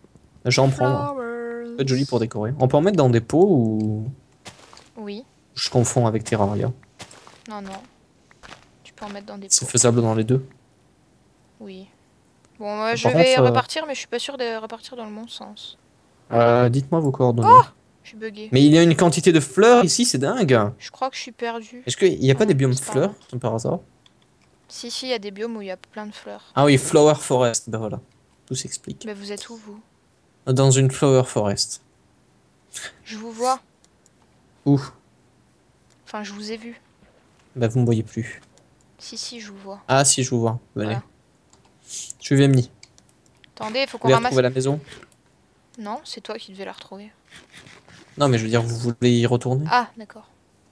[SPEAKER 2] Je vais en prendre. Ça peut être joli pour décorer. On peut en mettre dans des pots ou...
[SPEAKER 1] Oui.
[SPEAKER 2] Je confonds avec Terraria.
[SPEAKER 1] Non, non. Tu peux en mettre dans des
[SPEAKER 2] C'est
[SPEAKER 1] pots.
[SPEAKER 2] faisable dans les deux.
[SPEAKER 1] Oui. Bon, moi, je
[SPEAKER 2] Par
[SPEAKER 1] vais
[SPEAKER 2] contre, euh,
[SPEAKER 1] repartir, mais je suis pas sûre de repartir dans le bon sens.
[SPEAKER 2] euh, dites-moi vos coordonnées.
[SPEAKER 1] Oh, je suis buguée.
[SPEAKER 2] Mais il y a une quantité de fleurs ici, c'est dingue.
[SPEAKER 1] Je crois que je suis perdue.
[SPEAKER 2] Est-ce qu'il n'y a pas
[SPEAKER 1] Ah,
[SPEAKER 2] des biomes
[SPEAKER 1] c'est pas
[SPEAKER 2] fleurs,
[SPEAKER 1] grave.
[SPEAKER 2] comme par hasard?
[SPEAKER 1] Si, si, il y a des biomes où il y a plein de fleurs.
[SPEAKER 2] Ah oui, Flower Forest, ben voilà. Tout s'explique.
[SPEAKER 1] Mais vous êtes où, vous?
[SPEAKER 2] Dans une Flower Forest.
[SPEAKER 1] Je vous vois.
[SPEAKER 2] Où?
[SPEAKER 1] Enfin, je vous ai vu.
[SPEAKER 2] Bah vous me voyez plus.
[SPEAKER 1] Si, si, je vous vois.
[SPEAKER 2] Ah si, je vous vois. Venez.
[SPEAKER 1] Voilà.
[SPEAKER 2] Je suis Vemni.
[SPEAKER 1] Attendez, il faut
[SPEAKER 2] Vous
[SPEAKER 1] qu'on
[SPEAKER 2] voulez
[SPEAKER 1] ramasse...
[SPEAKER 2] retrouver la maison?
[SPEAKER 1] Non, c'est toi qui devais la retrouver.
[SPEAKER 2] Non mais je veux dire, vous voulez y retourner?
[SPEAKER 1] Ah, d'accord.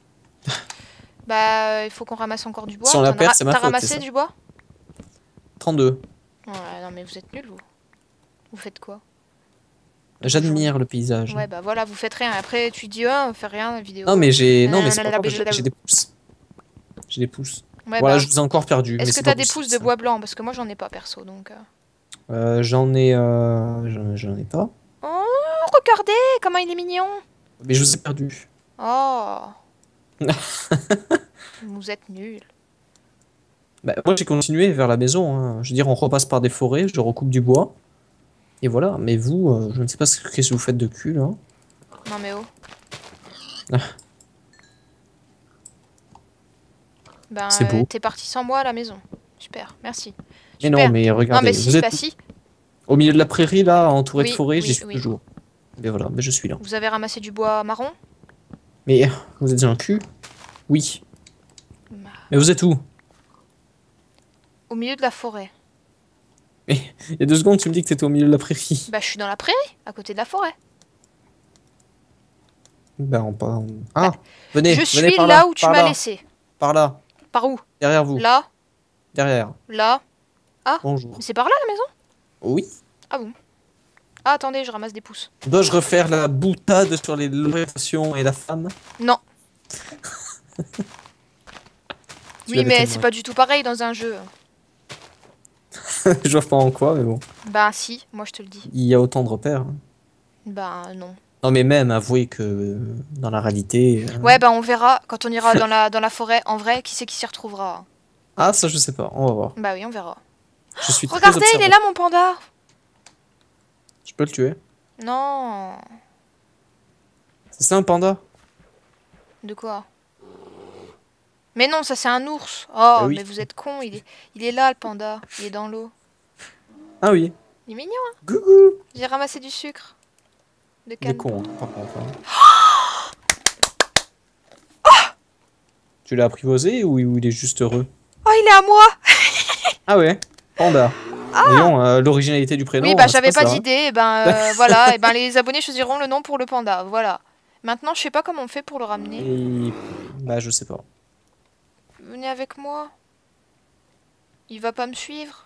[SPEAKER 1] Bah, il faut qu'on ramasse encore du bois.
[SPEAKER 2] Si on la
[SPEAKER 1] T'en as
[SPEAKER 2] perd,
[SPEAKER 1] ra-
[SPEAKER 2] c'est ma
[SPEAKER 1] T'as
[SPEAKER 2] faute,
[SPEAKER 1] ramassé
[SPEAKER 2] c'est ça?
[SPEAKER 1] du bois?
[SPEAKER 2] trente-deux.
[SPEAKER 1] Ouais, non, mais vous êtes nuls, vous. Vous faites quoi?
[SPEAKER 2] J'admire le paysage.
[SPEAKER 1] Ouais, bah voilà, vous faites rien. Après, tu dis, oh, on fait rien, la vidéo.
[SPEAKER 2] Non mais j'ai... Non mais
[SPEAKER 1] Euh,
[SPEAKER 2] c'est pas grave, j'ai j'ai des pouces. J'ai des pouces.
[SPEAKER 1] Ouais,
[SPEAKER 2] Voilà,
[SPEAKER 1] bah,
[SPEAKER 2] je vous ai encore perdu. mais
[SPEAKER 1] est-ce que
[SPEAKER 2] c'est
[SPEAKER 1] t'as
[SPEAKER 2] pas
[SPEAKER 1] des
[SPEAKER 2] possible,
[SPEAKER 1] pouces de
[SPEAKER 2] ça.
[SPEAKER 1] bois blanc? Parce que moi, j'en ai pas, perso, donc... euh.
[SPEAKER 2] Euh, J'en ai... Euh... J'en j'en ai pas.
[SPEAKER 1] Oh, regardez comment il est mignon.
[SPEAKER 2] Mais je vous ai perdu.
[SPEAKER 1] Oh. Vous êtes nuls.
[SPEAKER 2] Bah, moi j'ai continué vers la maison. Hein. Je veux dire, on repasse par des forêts, je recoupe du bois. Et voilà. Mais vous, euh, je ne sais pas ce qu'est-ce que vous faites de cul là.
[SPEAKER 1] Non mais oh.
[SPEAKER 2] Ah.
[SPEAKER 1] Ben,
[SPEAKER 2] C'est beau.
[SPEAKER 1] euh, t'es parti sans moi à la maison. Super, merci.
[SPEAKER 2] Mais
[SPEAKER 1] Super.
[SPEAKER 2] non, mais
[SPEAKER 1] Non
[SPEAKER 2] regardez,
[SPEAKER 1] mais si,
[SPEAKER 2] vous êtes
[SPEAKER 1] bah si.
[SPEAKER 2] au milieu de la prairie là, entouré
[SPEAKER 1] Oui,
[SPEAKER 2] de forêts,
[SPEAKER 1] oui,
[SPEAKER 2] j'y suis
[SPEAKER 1] oui.
[SPEAKER 2] toujours. Mais voilà, mais je suis là.
[SPEAKER 1] Vous avez ramassé du bois marron?
[SPEAKER 2] Mais vous êtes un cul? Oui.
[SPEAKER 1] Bah,
[SPEAKER 2] Mais vous êtes où?
[SPEAKER 1] au milieu de la forêt.
[SPEAKER 2] Mais il y a deux secondes, tu me dis que t'étais au milieu de la prairie.
[SPEAKER 1] Bah je suis dans la prairie, à côté de la forêt.
[SPEAKER 2] Ben, on pas. Ah, venez,
[SPEAKER 1] Je
[SPEAKER 2] venez
[SPEAKER 1] suis
[SPEAKER 2] par
[SPEAKER 1] là
[SPEAKER 2] là
[SPEAKER 1] où tu
[SPEAKER 2] par
[SPEAKER 1] m'as
[SPEAKER 2] là,
[SPEAKER 1] laissé.
[SPEAKER 2] Par là,
[SPEAKER 1] Par où?
[SPEAKER 2] derrière vous,
[SPEAKER 1] Là?
[SPEAKER 2] derrière.
[SPEAKER 1] Là?
[SPEAKER 2] Bonjour.
[SPEAKER 1] Mais c'est par là la maison?
[SPEAKER 2] Oui.
[SPEAKER 1] Ah bon? Ah attendez, je ramasse des pouces.
[SPEAKER 2] Dois-je refaire la boutade sur les l'orientation et la femme?
[SPEAKER 1] Non.
[SPEAKER 2] Tu
[SPEAKER 1] Oui
[SPEAKER 2] l'avais
[SPEAKER 1] mais
[SPEAKER 2] tellement.
[SPEAKER 1] c'est pas du tout pareil dans un jeu.
[SPEAKER 2] Je vois pas en quoi, mais bon.
[SPEAKER 1] Bah si, moi je te le dis.
[SPEAKER 2] Il y a autant de repères. Hein.
[SPEAKER 1] Bah non.
[SPEAKER 2] Non, mais même, avouez que euh, dans la réalité. euh,
[SPEAKER 1] Ouais bah on verra quand on ira dans la, dans la forêt. En vrai, qui c'est qui s'y retrouvera?
[SPEAKER 2] Ah, ça, je sais pas. On va voir.
[SPEAKER 1] Bah oui, on verra.
[SPEAKER 2] Je suis très
[SPEAKER 1] Regardez, il est
[SPEAKER 2] observant.
[SPEAKER 1] là mon panda.
[SPEAKER 2] Je peux le tuer.
[SPEAKER 1] Non.
[SPEAKER 2] C'est ça un panda?
[SPEAKER 1] De quoi? Mais non, ça c'est un ours. Oh,
[SPEAKER 2] Bah oui.
[SPEAKER 1] mais vous êtes con, il est, il est là le panda. Il est dans l'eau.
[SPEAKER 2] Ah oui.
[SPEAKER 1] Il est mignon, hein.
[SPEAKER 2] Coucou.
[SPEAKER 1] J'ai ramassé du sucre. De
[SPEAKER 2] Il est
[SPEAKER 1] canne.
[SPEAKER 2] con, hein, par contre. hein. Tu l'as apprivoisé ou ou il est juste heureux?
[SPEAKER 1] Oh, il est à moi.
[SPEAKER 2] Ah ouais, panda. Voyons, euh, l'originalité du prénom.
[SPEAKER 1] Oui, bah
[SPEAKER 2] hein, c'est
[SPEAKER 1] j'avais pas
[SPEAKER 2] ça, hein.
[SPEAKER 1] d'idée. Et ben euh, voilà, et ben les abonnés choisiront le nom pour le panda. Voilà. Maintenant, je sais pas comment on fait pour le ramener.
[SPEAKER 2] Et... Bah, je sais pas.
[SPEAKER 1] Venez avec moi. Il va pas me suivre.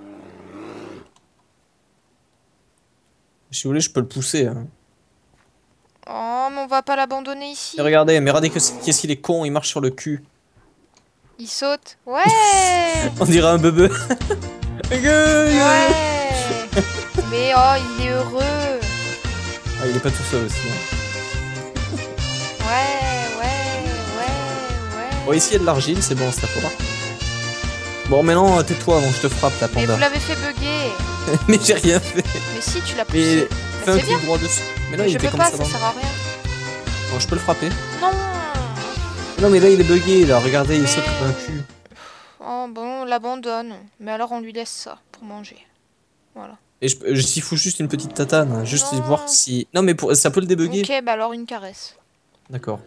[SPEAKER 2] Si vous voulez, je peux le pousser. Hein.
[SPEAKER 1] Oh, mais on va pas l'abandonner ici.
[SPEAKER 2] Et regardez, mais regardez que qu'est-ce qu'il est con, il marche sur le cul.
[SPEAKER 1] Il saute. Ouais.
[SPEAKER 2] On dirait un bebeu.
[SPEAKER 1] Ouais. Mais oh, il est heureux.
[SPEAKER 2] Ah, il est pas tout seul aussi. Hein.
[SPEAKER 1] Ouais, ouais, ouais, ouais.
[SPEAKER 2] Bon, ici il y a de l'argile, c'est bon, ça va. Bon, maintenant, tais-toi avant que je te frappe, la
[SPEAKER 1] Mais
[SPEAKER 2] panda.
[SPEAKER 1] vous l'avez fait bugger.
[SPEAKER 2] Mais j'ai rien fait.
[SPEAKER 1] Mais si, tu l'as
[SPEAKER 2] Mais
[SPEAKER 1] poussé.
[SPEAKER 2] fais
[SPEAKER 1] Bah,
[SPEAKER 2] un
[SPEAKER 1] c'est bien.
[SPEAKER 2] clic droit dessus. Mais là,
[SPEAKER 1] Mais
[SPEAKER 2] il
[SPEAKER 1] je
[SPEAKER 2] était
[SPEAKER 1] peux
[SPEAKER 2] comme
[SPEAKER 1] pas,
[SPEAKER 2] ça.
[SPEAKER 1] ça
[SPEAKER 2] avant.
[SPEAKER 1] sert à rien.
[SPEAKER 2] Bon, je peux le frapper.
[SPEAKER 1] Non.
[SPEAKER 2] Non, mais là, il est bugué, là. Regardez, il
[SPEAKER 1] Mais-
[SPEAKER 2] saute comme un cul.
[SPEAKER 1] Oh bon, on l'abandonne. Mais alors on lui laisse ça pour manger. Voilà.
[SPEAKER 2] Et je, je s'y fous juste une petite tatane. hein, Juste
[SPEAKER 1] Non.
[SPEAKER 2] voir si. Non, mais pour... ça peut le débugger.
[SPEAKER 1] Ok, bah alors une caresse.
[SPEAKER 2] D'accord.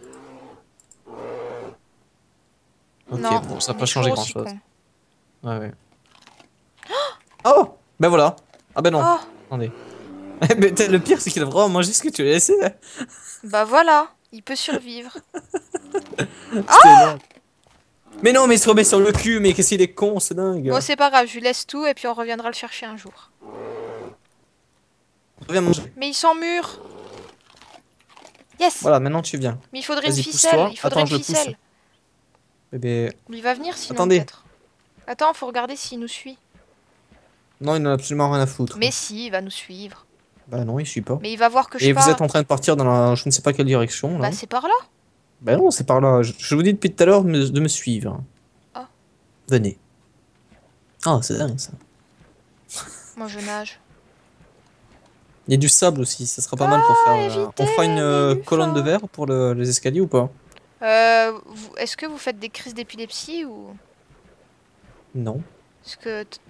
[SPEAKER 2] Ok,
[SPEAKER 1] Non,
[SPEAKER 2] bon, ça n'a
[SPEAKER 1] il
[SPEAKER 2] pas
[SPEAKER 1] est
[SPEAKER 2] changé
[SPEAKER 1] toujours
[SPEAKER 2] grand
[SPEAKER 1] aussi
[SPEAKER 2] chose.
[SPEAKER 1] con.
[SPEAKER 2] Ouais, ouais. Oh! Ben voilà. Ah ben non.
[SPEAKER 1] Oh,
[SPEAKER 2] Attendez. Mais t'as- le pire, c'est qu'il a vraiment mangé ce que tu lui as laissé. là.
[SPEAKER 1] bah voilà, il peut survivre.
[SPEAKER 2] C'était énorme. Mais non, mais il se remet sur le cul, mais qu'est-ce qu'il est con, c'est dingue.
[SPEAKER 1] Bon, c'est pas grave, je lui laisse tout et puis on reviendra le chercher un jour.
[SPEAKER 2] Viens manger.
[SPEAKER 1] Mais il s'emmure. Yes.
[SPEAKER 2] Voilà, maintenant tu viens.
[SPEAKER 1] Mais il faudrait une
[SPEAKER 2] Vas-y,
[SPEAKER 1] ficelle.
[SPEAKER 2] pousse-toi.
[SPEAKER 1] Il faudrait
[SPEAKER 2] Attends, je
[SPEAKER 1] une
[SPEAKER 2] le pousse.
[SPEAKER 1] ficelle.
[SPEAKER 2] Bébé.
[SPEAKER 1] Il va venir sinon
[SPEAKER 2] Attendez.
[SPEAKER 1] peut-être. Attends, faut regarder s'il nous suit.
[SPEAKER 2] Non, il n'en a absolument rien à foutre.
[SPEAKER 1] Mais si, il va nous suivre.
[SPEAKER 2] Bah non, il suit pas.
[SPEAKER 1] Mais il va voir que je
[SPEAKER 2] Et vous
[SPEAKER 1] pars.
[SPEAKER 2] êtes en train de partir dans la... je ne sais pas quelle direction, là.
[SPEAKER 1] Bah c'est par là.
[SPEAKER 2] Bah non, c'est par là. Je, je vous dis depuis tout à l'heure de me, de me suivre.
[SPEAKER 1] Ah.
[SPEAKER 2] Venez. Ah, c'est dingue, ça.
[SPEAKER 1] Moi je nage.
[SPEAKER 2] Il y a du sable aussi, ça sera pas mal pour faire... euh,
[SPEAKER 1] évitez
[SPEAKER 2] On fera une
[SPEAKER 1] les
[SPEAKER 2] euh, colonne de
[SPEAKER 1] buffins.
[SPEAKER 2] verre pour le- les escaliers ou pas?
[SPEAKER 1] Euh, vous- est-ce que vous faites des crises d'épilepsie ou...
[SPEAKER 2] Non.
[SPEAKER 1] Parce que... t-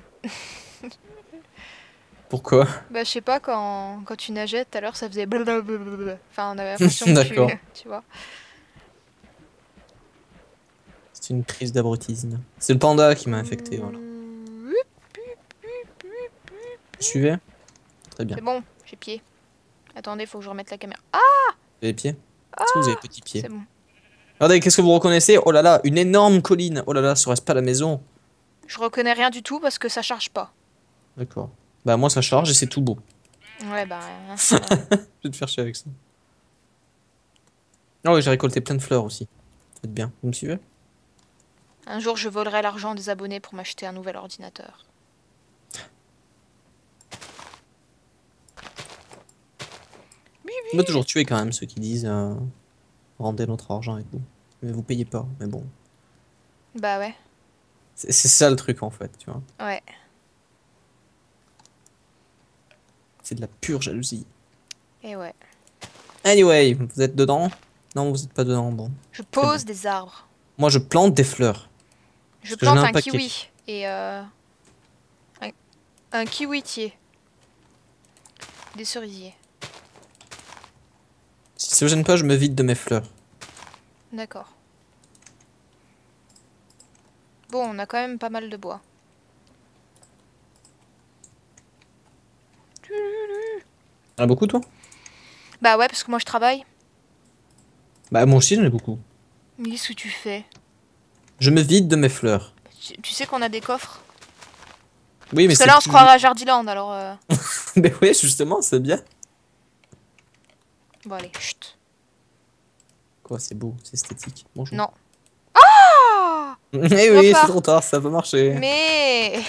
[SPEAKER 2] Pourquoi?
[SPEAKER 1] Bah je sais pas, quand, quand tu nageais tout à l'heure ça faisait blablabla. Enfin on avait l'impression que tu...
[SPEAKER 2] D'accord.
[SPEAKER 1] Tu vois.
[SPEAKER 2] C'est une crise d'abrutisme. C'est le panda qui m'a infecté, voilà.
[SPEAKER 1] Mmh,
[SPEAKER 2] Vous suivez? Très bien.
[SPEAKER 1] c'est bon, j'ai pied. Attendez, faut que je remette la caméra. Ah,
[SPEAKER 2] Vous avez pieds? Est-ce que vous avez petits pieds?
[SPEAKER 1] c'est bon.
[SPEAKER 2] Regardez, qu'est-ce que vous reconnaissez? Oh là là, une énorme colline. Oh là là, serait-ce pas la maison?
[SPEAKER 1] Je reconnais rien du tout parce que ça charge pas.
[SPEAKER 2] D'accord. Bah moi ça charge et c'est tout beau.
[SPEAKER 1] Ouais bah... hein, voilà.
[SPEAKER 2] Je vais te faire chier avec ça. Ah oui, j'ai récolté plein de fleurs aussi. Faites bien. Vous me suivez?
[SPEAKER 1] Un jour je volerai l'argent des abonnés pour m'acheter un nouvel ordinateur.
[SPEAKER 2] On va toujours tuer quand même ceux qui disent euh, rendez notre argent et tout. Mais vous payez pas, mais bon.
[SPEAKER 1] Bah ouais.
[SPEAKER 2] C'est c'est ça le truc en fait, tu vois.
[SPEAKER 1] Ouais.
[SPEAKER 2] C'est de la pure jalousie.
[SPEAKER 1] Et ouais.
[SPEAKER 2] Anyway, vous êtes dedans? Non, vous êtes pas dedans, bon.
[SPEAKER 1] Je
[SPEAKER 2] Très
[SPEAKER 1] pose
[SPEAKER 2] bien.
[SPEAKER 1] des arbres.
[SPEAKER 2] Moi je plante des fleurs.
[SPEAKER 1] Je
[SPEAKER 2] Parce que j'en ai
[SPEAKER 1] plante
[SPEAKER 2] un
[SPEAKER 1] un
[SPEAKER 2] paquet.
[SPEAKER 1] kiwi. Et euh... Un, un kiwitier. Des cerisiers.
[SPEAKER 2] Si ça vous gêne pas, je me vide de mes fleurs.
[SPEAKER 1] D'accord. Bon, on a quand même pas mal de bois.
[SPEAKER 2] T'en as beaucoup toi?
[SPEAKER 1] Bah ouais, parce que moi je travaille.
[SPEAKER 2] Bah moi aussi j'en ai beaucoup.
[SPEAKER 1] Mais qu'est-ce que tu fais?
[SPEAKER 2] Je me vide de mes fleurs.
[SPEAKER 1] Tu, tu sais qu'on a des coffres?
[SPEAKER 2] Oui, mais
[SPEAKER 1] Parce que
[SPEAKER 2] c'est
[SPEAKER 1] là on se
[SPEAKER 2] plus...
[SPEAKER 1] croirait à Jardiland, alors... Euh...
[SPEAKER 2] Mais oui, justement, c'est bien.
[SPEAKER 1] Bon allez, chut.
[SPEAKER 2] Quoi, c'est beau, c'est esthétique. Bonjour.
[SPEAKER 1] Non. Ah!
[SPEAKER 2] Eh oui, c'est
[SPEAKER 1] Repars.
[SPEAKER 2] trop tard, ça peut marcher.
[SPEAKER 1] Mais...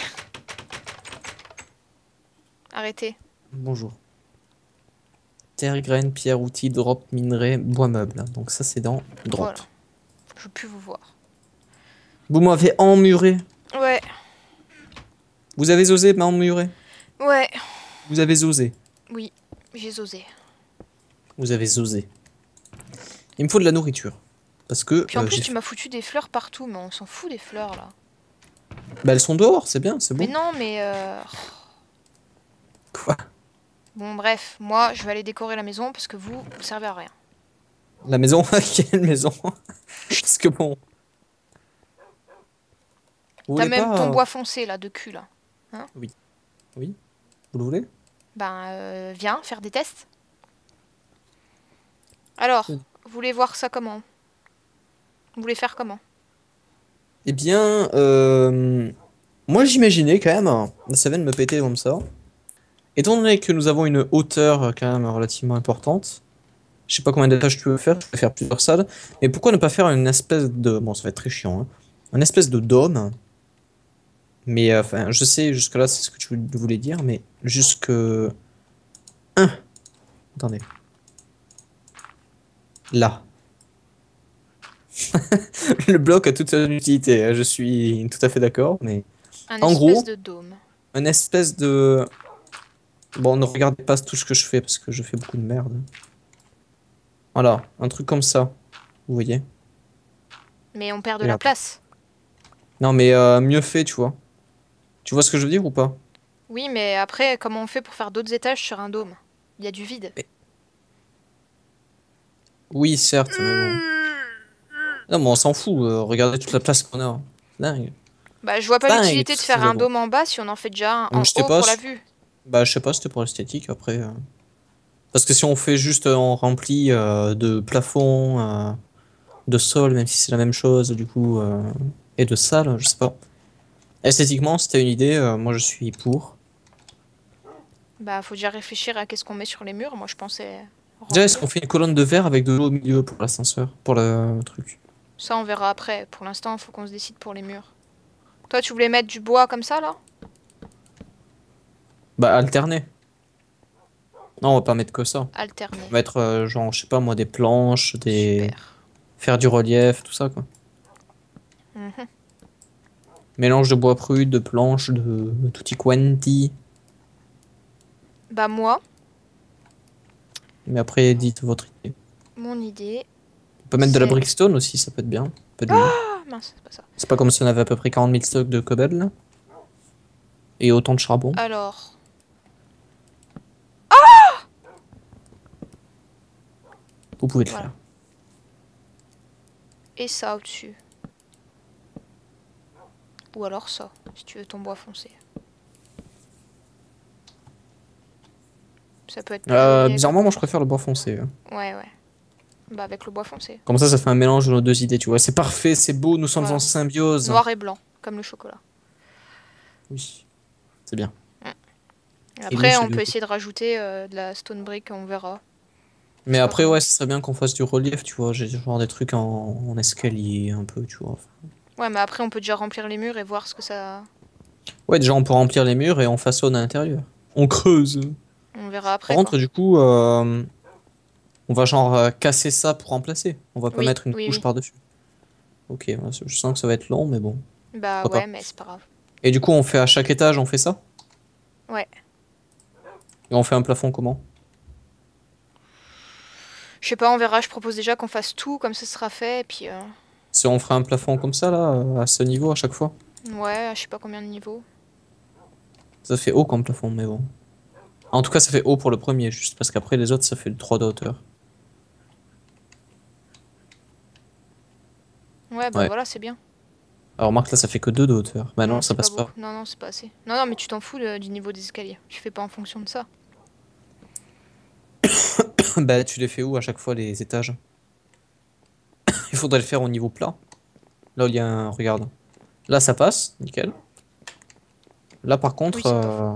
[SPEAKER 1] Arrêtez.
[SPEAKER 2] Bonjour. Terre, graines, pierre, outils, drop, minerai, bois meuble. Donc ça c'est dans drop.
[SPEAKER 1] Voilà. Je veux plus vous voir.
[SPEAKER 2] Vous m'avez emmuré.
[SPEAKER 1] Ouais.
[SPEAKER 2] Vous avez osé m'emmurer.
[SPEAKER 1] Ouais.
[SPEAKER 2] Vous avez osé.
[SPEAKER 1] Oui, j'ai osé.
[SPEAKER 2] Vous avez osé. Il me faut de la nourriture. Parce que...
[SPEAKER 1] Puis en
[SPEAKER 2] euh,
[SPEAKER 1] plus
[SPEAKER 2] j'ai
[SPEAKER 1] tu
[SPEAKER 2] faim.
[SPEAKER 1] m'as foutu des fleurs partout, mais on s'en fout des fleurs là.
[SPEAKER 2] Bah elles sont dehors, c'est bien, c'est
[SPEAKER 1] Mais
[SPEAKER 2] bon.
[SPEAKER 1] non, mais... Euh...
[SPEAKER 2] Quoi?
[SPEAKER 1] Bon bref, moi je vais aller décorer la maison parce que vous, vous servez à rien.
[SPEAKER 2] La maison? Quelle maison? Parce que bon... Vous
[SPEAKER 1] T'as
[SPEAKER 2] voulez
[SPEAKER 1] même
[SPEAKER 2] pas...
[SPEAKER 1] ton
[SPEAKER 2] euh,
[SPEAKER 1] bois foncé là, de cul là.
[SPEAKER 2] Oui. Vous le voulez?
[SPEAKER 1] Ben euh, viens faire des tests. Alors,
[SPEAKER 2] Oui.
[SPEAKER 1] vous voulez voir ça comment? Vous voulez faire comment?
[SPEAKER 2] Eh bien, euh, moi j'imaginais quand même, ça vient de me péter comme ça. Étant donné que nous avons une hauteur euh, quand même relativement importante, je sais pas combien d'étages tu veux faire, je peux faire plusieurs salles, mais pourquoi ne pas faire une espèce de... Bon, ça va être très chiant, hein. Une espèce de dôme, mais euh, enfin, je sais, jusque-là c'est ce que tu voulais dire, mais jusque... un. Attendez. Là. Le bloc a toute son utilité, hein, je suis tout à fait d'accord, mais...
[SPEAKER 1] Un
[SPEAKER 2] En
[SPEAKER 1] espèce
[SPEAKER 2] gros,
[SPEAKER 1] de dôme.
[SPEAKER 2] une espèce de... Bon, ne regardez pas tout ce que je fais, parce que je fais beaucoup de merde. Voilà, un truc comme ça. Vous voyez?
[SPEAKER 1] Mais on perd de la
[SPEAKER 2] Regarde.
[SPEAKER 1] place.
[SPEAKER 2] Non, mais euh, mieux fait, tu vois. Tu vois ce que je veux dire ou pas?
[SPEAKER 1] Oui, mais après, comment on fait pour faire d'autres étages sur un dôme? Il y a du vide.
[SPEAKER 2] Oui, certes, mais bon. Non, mais on s'en fout. euh, regardez toute la place qu'on a. Dingue.
[SPEAKER 1] Bah, je vois pas
[SPEAKER 2] Dingue,
[SPEAKER 1] l'utilité
[SPEAKER 2] tout
[SPEAKER 1] de
[SPEAKER 2] ce que
[SPEAKER 1] faire
[SPEAKER 2] nous
[SPEAKER 1] un
[SPEAKER 2] avons.
[SPEAKER 1] dôme en bas si on en fait déjà un
[SPEAKER 2] Euh,
[SPEAKER 1] en
[SPEAKER 2] je sais
[SPEAKER 1] haut
[SPEAKER 2] pas,
[SPEAKER 1] pour la
[SPEAKER 2] je-
[SPEAKER 1] vue.
[SPEAKER 2] Bah, je sais pas, c'était pour l'esthétique, après... euh. Parce que si on fait juste, euh, on remplit euh, de plafond, euh, de sol, même si c'est la même chose, du coup, euh, et de salle, je sais pas. Esthétiquement, c'était une idée, euh, moi je suis pour.
[SPEAKER 1] Bah, faut déjà réfléchir à qu'est-ce qu'on met sur les murs. Moi, je pensais
[SPEAKER 2] Déjà, est-ce
[SPEAKER 1] remplir.
[SPEAKER 2] qu'on fait une colonne de verre avec de l'eau au milieu pour l'ascenseur, pour le truc?
[SPEAKER 1] Ça, on verra après. Pour l'instant, faut qu'on se décide pour les murs. Toi, tu voulais mettre du bois comme ça, là?
[SPEAKER 2] Bah, alterner. Non, on va pas mettre que ça.
[SPEAKER 1] Alterner.
[SPEAKER 2] On va mettre, euh, genre, je sais pas moi, des planches, des...
[SPEAKER 1] Super.
[SPEAKER 2] faire du relief, tout ça, quoi.
[SPEAKER 1] Mhm.
[SPEAKER 2] Mélange de bois brut, de planches, de tutti quanti.
[SPEAKER 1] Bah moi,
[SPEAKER 2] Mais après, dites votre idée.
[SPEAKER 1] mon idée,
[SPEAKER 2] On peut mettre de la
[SPEAKER 1] c'est...
[SPEAKER 2] brickstone aussi, ça peut être bien. Pas de lui.
[SPEAKER 1] Ah mince, c'est pas ça.
[SPEAKER 2] C'est pas comme si on avait à peu près quarante mille stocks de cobble, là. Et autant de charbon.
[SPEAKER 1] Alors...
[SPEAKER 2] Vous pouvez le
[SPEAKER 1] Voilà.
[SPEAKER 2] faire.
[SPEAKER 1] Et ça au-dessus. Ou alors ça, si tu veux ton bois foncé. Ça peut être plus
[SPEAKER 2] Euh,
[SPEAKER 1] joli avec
[SPEAKER 2] bizarrement,
[SPEAKER 1] le
[SPEAKER 2] moi
[SPEAKER 1] bois
[SPEAKER 2] je préfère le bois foncé. hein.
[SPEAKER 1] foncé. Ouais, ouais. Bah avec le bois foncé.
[SPEAKER 2] Comme ça, ça fait un mélange de nos deux idées, tu vois. C'est parfait, c'est beau, nous sommes
[SPEAKER 1] Voilà.
[SPEAKER 2] en symbiose.
[SPEAKER 1] Noir et blanc, comme le chocolat.
[SPEAKER 2] Oui, c'est bien.
[SPEAKER 1] Et
[SPEAKER 2] Et
[SPEAKER 1] après,
[SPEAKER 2] nous,
[SPEAKER 1] on
[SPEAKER 2] c'est
[SPEAKER 1] peut
[SPEAKER 2] le-
[SPEAKER 1] essayer de rajouter euh, de la stone brick, on verra.
[SPEAKER 2] Mais
[SPEAKER 1] C'est pas
[SPEAKER 2] après,
[SPEAKER 1] grave.
[SPEAKER 2] ouais, ce serait bien qu'on fasse du relief, tu vois. J'ai genre des trucs en, en escalier, un peu, tu vois.
[SPEAKER 1] Ouais, mais après, on peut déjà remplir les murs et voir ce que ça...
[SPEAKER 2] Ouais, déjà, on peut remplir les murs et on façonne à l'intérieur. On creuse.
[SPEAKER 1] On verra
[SPEAKER 2] Par
[SPEAKER 1] après,
[SPEAKER 2] contre,
[SPEAKER 1] quoi.
[SPEAKER 2] du coup, euh, on va genre euh, casser ça pour remplacer. On va pas
[SPEAKER 1] Oui,
[SPEAKER 2] mettre une
[SPEAKER 1] oui,
[SPEAKER 2] couche
[SPEAKER 1] oui.
[SPEAKER 2] par-dessus. Ok, ouais, je sens que ça va être long, mais bon,
[SPEAKER 1] Bah
[SPEAKER 2] pourquoi
[SPEAKER 1] ouais,
[SPEAKER 2] pas.
[SPEAKER 1] mais c'est pas grave.
[SPEAKER 2] Et du coup, on fait à chaque étage, on fait ça?
[SPEAKER 1] Ouais.
[SPEAKER 2] Et on fait un plafond comment?
[SPEAKER 1] Je sais pas, on verra. Je propose déjà qu'on fasse tout, comme ça ce sera fait. Et puis, euh,
[SPEAKER 2] Si on ferait un plafond comme ça, là, euh, à ce niveau à chaque fois?
[SPEAKER 1] ouais, je sais pas combien de niveaux.
[SPEAKER 2] Ça fait haut comme plafond, mais bon. En tout cas, ça fait haut pour le premier, juste parce qu'après les autres, ça fait trois de hauteur.
[SPEAKER 1] Ouais, bah
[SPEAKER 2] Ouais.
[SPEAKER 1] voilà, c'est bien.
[SPEAKER 2] Alors, remarque, là, ça fait que deux de hauteur. Bah non,
[SPEAKER 1] Non,
[SPEAKER 2] ça
[SPEAKER 1] c'est pas
[SPEAKER 2] passe pas.
[SPEAKER 1] beaucoup. Non, non, c'est pas assez. Non, non, mais tu t'en fous de- du niveau des escaliers. Tu fais pas en fonction de ça.
[SPEAKER 2] Bah, tu les fais où à chaque fois, les étages? Il faudrait le faire au niveau plat. Là, où il y a un... Regarde. Là, ça passe, nickel. Là, par
[SPEAKER 1] Oui,
[SPEAKER 2] contre...
[SPEAKER 1] c'est pas
[SPEAKER 2] euh,
[SPEAKER 1] faux.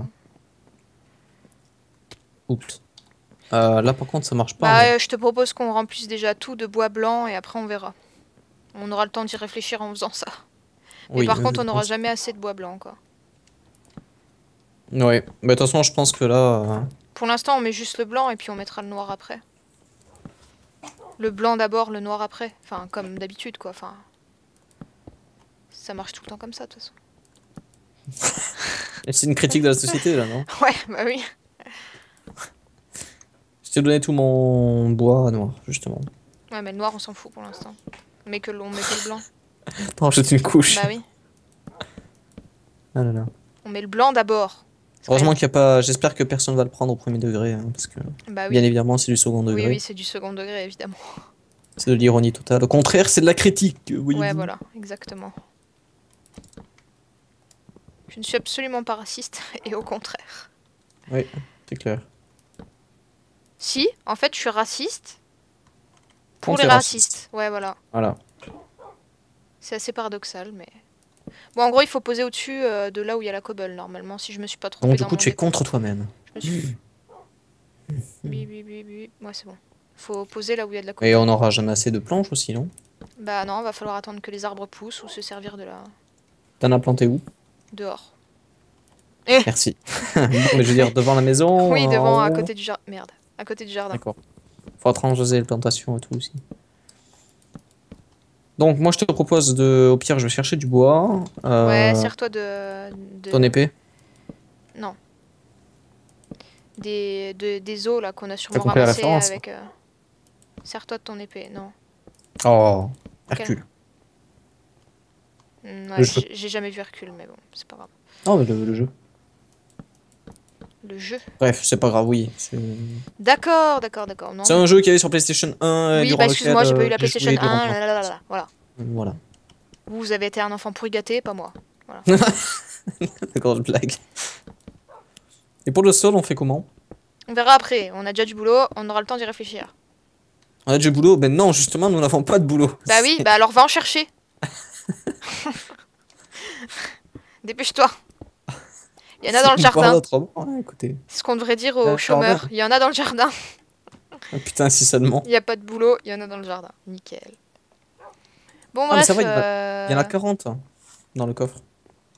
[SPEAKER 2] Oups. Euh, là, par contre, ça marche pas,
[SPEAKER 1] Bah,
[SPEAKER 2] mais...
[SPEAKER 1] euh, je te propose qu'on remplisse déjà tout de bois blanc et après on verra. On aura le temps d'y réfléchir en faisant ça. Mais
[SPEAKER 2] Oui,
[SPEAKER 1] par
[SPEAKER 2] euh,
[SPEAKER 1] contre, on
[SPEAKER 2] je
[SPEAKER 1] n'aura
[SPEAKER 2] pense.
[SPEAKER 1] jamais assez de bois blanc, quoi.
[SPEAKER 2] Ouais. Bah, de toute façon, je pense que là... euh,
[SPEAKER 1] Pour l'instant, on met juste le blanc et puis on mettra le noir après. Le blanc d'abord, le noir après. Enfin, comme d'habitude, quoi. Enfin, ça marche tout le temps comme ça, de toute façon.
[SPEAKER 2] C'est une critique de la société, là, non?
[SPEAKER 1] Ouais, bah oui.
[SPEAKER 2] Je t'ai donné tout mon bois noir, justement.
[SPEAKER 1] Ouais, mais le noir, on s'en fout pour l'instant. Mais que l'on met que le blanc.
[SPEAKER 2] Non, j'ai une couche.
[SPEAKER 1] Bah oui.
[SPEAKER 2] Ah là là.
[SPEAKER 1] On met le blanc d'abord. C'est
[SPEAKER 2] Heureusement
[SPEAKER 1] quand
[SPEAKER 2] qu'il n'y a pas... J'espère que personne va le prendre au premier degré, hein, parce que...
[SPEAKER 1] même- Bah oui.
[SPEAKER 2] Bien évidemment, c'est du second
[SPEAKER 1] Oui,
[SPEAKER 2] degré.
[SPEAKER 1] oui, c'est du second degré, évidemment.
[SPEAKER 2] C'est de l'ironie totale. Au contraire, c'est de la critique, voyez-vous.
[SPEAKER 1] Ouais, voilà, exactement. Je ne suis absolument pas raciste, et au contraire.
[SPEAKER 2] Oui, c'est clair.
[SPEAKER 1] Si, en fait, je suis raciste pour
[SPEAKER 2] Contre
[SPEAKER 1] les
[SPEAKER 2] les
[SPEAKER 1] racistes.
[SPEAKER 2] racistes.
[SPEAKER 1] Ouais, voilà.
[SPEAKER 2] Voilà.
[SPEAKER 1] C'est assez paradoxal, mais... Bon, en gros, il faut poser au-dessus euh, de là où il y a la cobble, normalement, si je me suis pas trompée
[SPEAKER 2] Donc, du
[SPEAKER 1] dans
[SPEAKER 2] coup,
[SPEAKER 1] mon
[SPEAKER 2] tu es
[SPEAKER 1] décompte.
[SPEAKER 2] contre toi-même.
[SPEAKER 1] Je me suis... Oui, oui, oui, oui. Ouais, c'est bon. Faut poser là où il y a de la cobble.
[SPEAKER 2] Et on n'aura jamais assez de planches aussi, non?
[SPEAKER 1] Bah non, va falloir attendre que les arbres poussent ou se servir de la...
[SPEAKER 2] T'en as planté où?
[SPEAKER 1] dehors.
[SPEAKER 2] Merci. Bon, mais je veux dire, devant la maison,
[SPEAKER 1] Oui,
[SPEAKER 2] en
[SPEAKER 1] devant, à
[SPEAKER 2] haut.
[SPEAKER 1] côté du jardin. Merde, à côté du jardin.
[SPEAKER 2] D'accord. Faut transposer les plantations et tout aussi. Donc, moi, je te propose de... Au pire, je vais chercher du bois. Euh,
[SPEAKER 1] Ouais, sers-toi de... de...
[SPEAKER 2] Ton épée.
[SPEAKER 1] Non. Des, de- des os là qu'on a
[SPEAKER 2] T'as
[SPEAKER 1] sûrement
[SPEAKER 2] compris la
[SPEAKER 1] ramassés
[SPEAKER 2] référence?
[SPEAKER 1] avec... euh, Sers-toi de ton épée, non.
[SPEAKER 2] Oh, Hercule.
[SPEAKER 1] Hmm,
[SPEAKER 2] Le
[SPEAKER 1] ouais,
[SPEAKER 2] jeu.
[SPEAKER 1] j'ai j'ai jamais vu Hercule, mais bon, c'est pas grave.
[SPEAKER 2] Non, mais le, le jeu.
[SPEAKER 1] Le jeu.
[SPEAKER 2] Bref, c'est pas grave, oui. C'est
[SPEAKER 1] D'accord, d'accord, d'accord. Non.
[SPEAKER 2] c'est un jeu qui avait sur PlayStation un,
[SPEAKER 1] Oui,
[SPEAKER 2] durant
[SPEAKER 1] bah
[SPEAKER 2] lequel
[SPEAKER 1] excuse-moi, j'ai pas eu
[SPEAKER 2] euh,
[SPEAKER 1] la
[SPEAKER 2] j'ai
[SPEAKER 1] PlayStation
[SPEAKER 2] joué durant
[SPEAKER 1] un.
[SPEAKER 2] mon
[SPEAKER 1] Là, là, là, là, voilà.
[SPEAKER 2] Voilà.
[SPEAKER 1] Vous, vous avez été un enfant pourri gâté, pas moi.
[SPEAKER 2] D'accord, je blague. Et pour le sol, on fait comment?
[SPEAKER 1] On verra après. On a déjà du boulot, on aura le temps d'y réfléchir.
[SPEAKER 2] On a du boulot? Ben non, justement, nous n'avons pas de boulot.
[SPEAKER 1] Bah oui, bah alors va en chercher. Dépêche-toi. Il y en a dans le
[SPEAKER 2] C'est pas
[SPEAKER 1] jardin.
[SPEAKER 2] autrement. Ouais, écoutez.
[SPEAKER 1] C'est ce qu'on devrait dire
[SPEAKER 2] Dans
[SPEAKER 1] aux
[SPEAKER 2] le
[SPEAKER 1] chômeurs.
[SPEAKER 2] jardin.
[SPEAKER 1] Il y en a dans le jardin.
[SPEAKER 2] Ah, putain, si seulement.
[SPEAKER 1] Il n'y a pas de boulot, il y en a dans le jardin. Nickel. Bon,
[SPEAKER 2] Ah, mais
[SPEAKER 1] bref.
[SPEAKER 2] ça va, il y en a,
[SPEAKER 1] euh,
[SPEAKER 2] il y en a quarante hein, dans le coffre.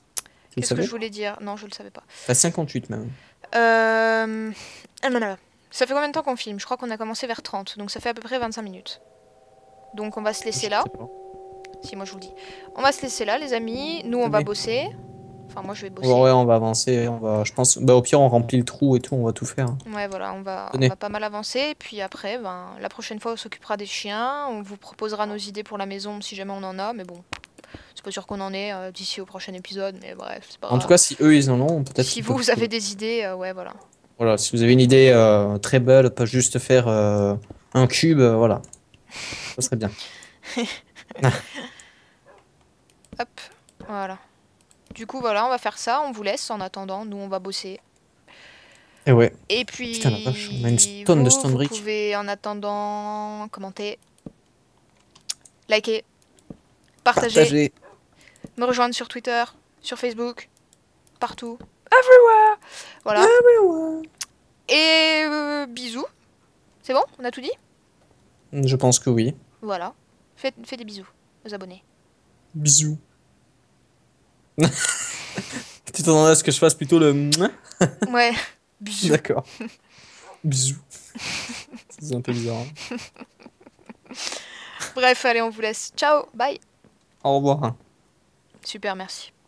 [SPEAKER 2] Tu le
[SPEAKER 1] Qu'est-ce que
[SPEAKER 2] savais?
[SPEAKER 1] je voulais dire? Non, je le savais pas.
[SPEAKER 2] T'as cinquante-huit même.
[SPEAKER 1] Euh... ah, non, non. Ça fait combien de temps qu'on filme? Je crois qu'on a commencé vers trente, donc ça fait à peu près vingt-cinq minutes. Donc on va se laisser
[SPEAKER 2] Je
[SPEAKER 1] là.
[SPEAKER 2] sais pas.
[SPEAKER 1] Si, moi je vous le dis. On va se laisser là, les amis. Nous, on va
[SPEAKER 2] Allez.
[SPEAKER 1] bosser. Enfin, moi, je vais
[SPEAKER 2] On va,
[SPEAKER 1] bosser.
[SPEAKER 2] ouais, on va avancer. On va, je pense, bah, au pire, on remplit le trou et tout. On va tout faire.
[SPEAKER 1] Ouais, voilà, on va, on
[SPEAKER 2] Tenez.
[SPEAKER 1] va pas mal avancer. Puis après, ben, la prochaine fois, on s'occupera des chiens. On vous proposera nos idées pour la maison si jamais on en a. Mais bon, c'est pas sûr qu'on en ait euh, d'ici au prochain épisode. Mais bref, c'est pas
[SPEAKER 2] En tout
[SPEAKER 1] grave.
[SPEAKER 2] cas, si eux, ils en ont, peut-être
[SPEAKER 1] Si
[SPEAKER 2] qu'ils
[SPEAKER 1] vous,
[SPEAKER 2] peuvent
[SPEAKER 1] vous avez
[SPEAKER 2] trouver.
[SPEAKER 1] des idées, euh, ouais, voilà.
[SPEAKER 2] Voilà, si vous avez une idée euh, très belle, pas juste faire euh, un cube, euh, voilà, ça serait bien.
[SPEAKER 1] Hop, voilà. Du coup, voilà, on va faire ça. On vous laisse en attendant. Nous, on va bosser.
[SPEAKER 2] Et ouais.
[SPEAKER 1] Et
[SPEAKER 2] Putain la vache, on a une
[SPEAKER 1] puis,
[SPEAKER 2] tonne de
[SPEAKER 1] vous,
[SPEAKER 2] stone
[SPEAKER 1] vous
[SPEAKER 2] brick.
[SPEAKER 1] pouvez en attendant commenter, liker, partager,
[SPEAKER 2] Partagez.
[SPEAKER 1] me rejoindre sur Twitter, sur Facebook, partout, everywhere. Voilà. Et euh, bisous. C'est bon? On a tout dit?
[SPEAKER 2] Je pense que oui.
[SPEAKER 1] Voilà. Faites, faites des bisous aux abonnés.
[SPEAKER 2] Bisous. Tu t'attendais à ce que je fasse plutôt le mouah?
[SPEAKER 1] Ouais. Bisous.
[SPEAKER 2] D'accord. Bisous. C'est un peu bizarre. Hein.
[SPEAKER 1] Bref, allez, on vous laisse. Ciao. Bye.
[SPEAKER 2] Au revoir.
[SPEAKER 1] Super, merci.